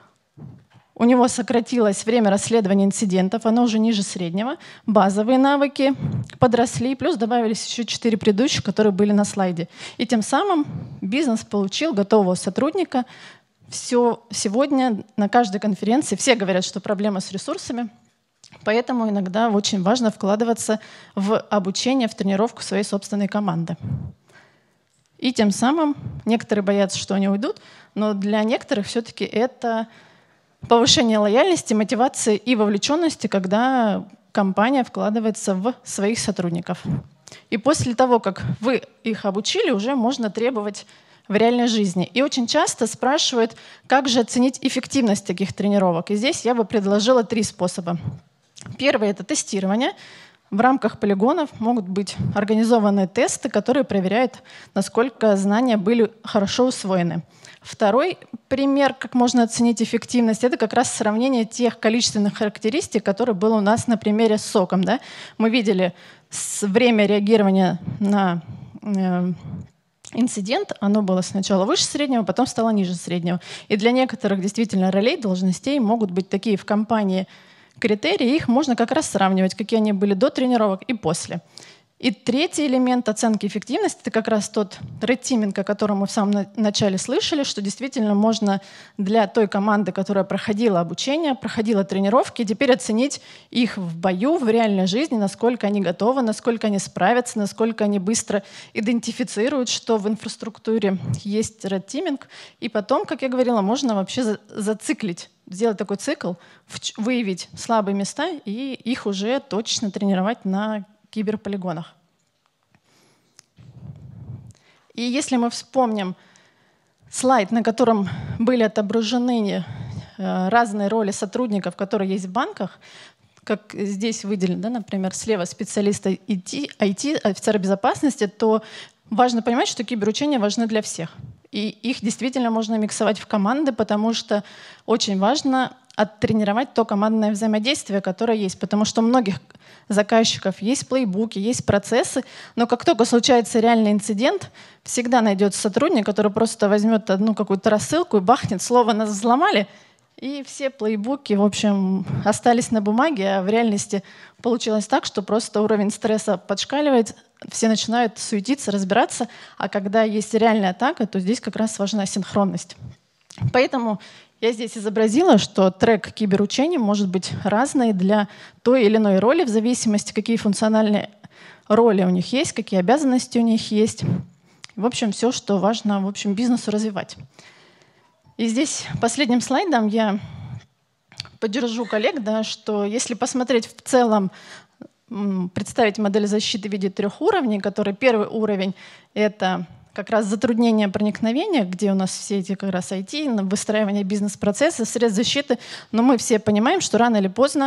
У него сократилось время расследования инцидентов, оно уже ниже среднего. Базовые навыки подросли, плюс добавились еще четыре предыдущих, которые были на слайде. И тем самым бизнес получил готового сотрудника. Все, сегодня на каждой конференции все говорят, что проблема с ресурсами, поэтому иногда очень важно вкладываться в обучение, в тренировку своей собственной команды. И тем самым некоторые боятся, что они уйдут, но для некоторых все-таки это повышение лояльности, мотивации и вовлеченности, когда компания вкладывается в своих сотрудников. И после того, как вы их обучили, уже можно требовать в реальной жизни. И очень часто спрашивают, как же оценить эффективность таких тренировок. И здесь я бы предложила три способа. Первый — это тестирование. В рамках полигонов могут быть организованы тесты, которые проверяют, насколько знания были хорошо усвоены. Второй пример, как можно оценить эффективность, это как раз сравнение тех количественных характеристик, которые было у нас на примере с соком. Да? Мы видели время реагирования на э, инцидент, оно было сначала выше среднего, потом стало ниже среднего. И для некоторых действительно ролей, должностей могут быть такие в компании критерии, их можно как раз сравнивать, какие они были до тренировок и после. И третий элемент оценки эффективности — это как раз тот red-teaming, о котором мы в самом начале слышали, что действительно можно для той команды, которая проходила обучение, проходила тренировки, теперь оценить их в бою, в реальной жизни, насколько они готовы, насколько они справятся, насколько они быстро идентифицируют, что в инфраструктуре есть red-teaming. И потом, как я говорила, можно вообще зациклить, сделать такой цикл, выявить слабые места и их уже точно тренировать на киберполигонах. И если мы вспомним слайд, на котором были отображены разные роли сотрудников, которые есть в банках, как здесь выделено, да, например, слева специалист ай ти, ай ти, офицер безопасности, то важно понимать, что киберучения важны для всех. И их действительно можно миксовать в команды, потому что очень важно оттренировать то командное взаимодействие, которое есть. Потому что у многих заказчиков есть плейбуки, есть процессы, но как только случается реальный инцидент, всегда найдется сотрудник, который просто возьмет одну какую-то рассылку и бахнет, слово нас взломали, и все плейбуки, в общем, остались на бумаге, а в реальности получилось так, что просто уровень стресса подшкаливает, все начинают суетиться, разбираться, а когда есть реальная атака, то здесь как раз важна синхронность. Поэтому я здесь изобразила, что трек киберучений может быть разный для той или иной роли, в зависимости, какие функциональные роли у них есть, какие обязанности у них есть. В общем, все, что важно в общем, бизнесу развивать. И здесь последним слайдом я поддержу коллег, да, что если посмотреть в целом, представить модель защиты в виде трех уровней, который первый уровень — это как раз затруднение проникновения, где у нас все эти как раз ай ти, выстраивание бизнес-процесса, средств защиты, но мы все понимаем, что рано или поздно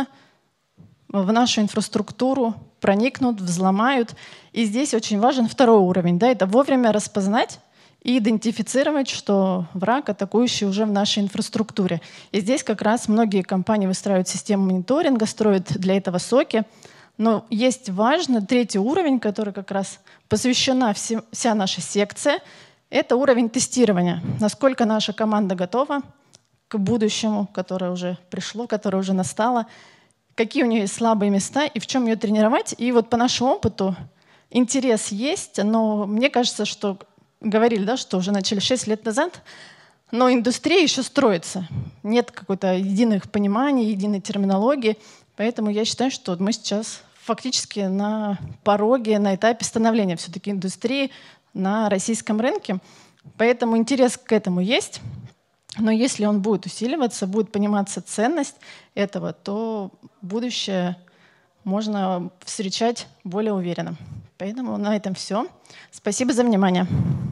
в нашу инфраструктуру проникнут, взломают. И здесь очень важен второй уровень, да, это вовремя распознать и идентифицировать, что враг, атакующий уже в нашей инфраструктуре. И здесь как раз многие компании выстраивают систему мониторинга, строят для этого соки. Но есть важный третий уровень, который как раз посвящена все, вся наша секция. Это уровень тестирования. Насколько наша команда готова к будущему, которое уже пришло, которое уже настало. Какие у нее есть слабые места и в чем ее тренировать. И вот по нашему опыту интерес есть, но мне кажется, что говорили, да, что уже начали шесть лет назад, но индустрия еще строится. Нет какой-то единых пониманий, единой терминологии. Поэтому я считаю, что мы сейчас фактически на пороге, на этапе становления все-таки индустрии на российском рынке. Поэтому интерес к этому есть. Но если он будет усиливаться, будет пониматься ценность этого, то будущее можно встречать более уверенно. Поэтому на этом все. Спасибо за внимание.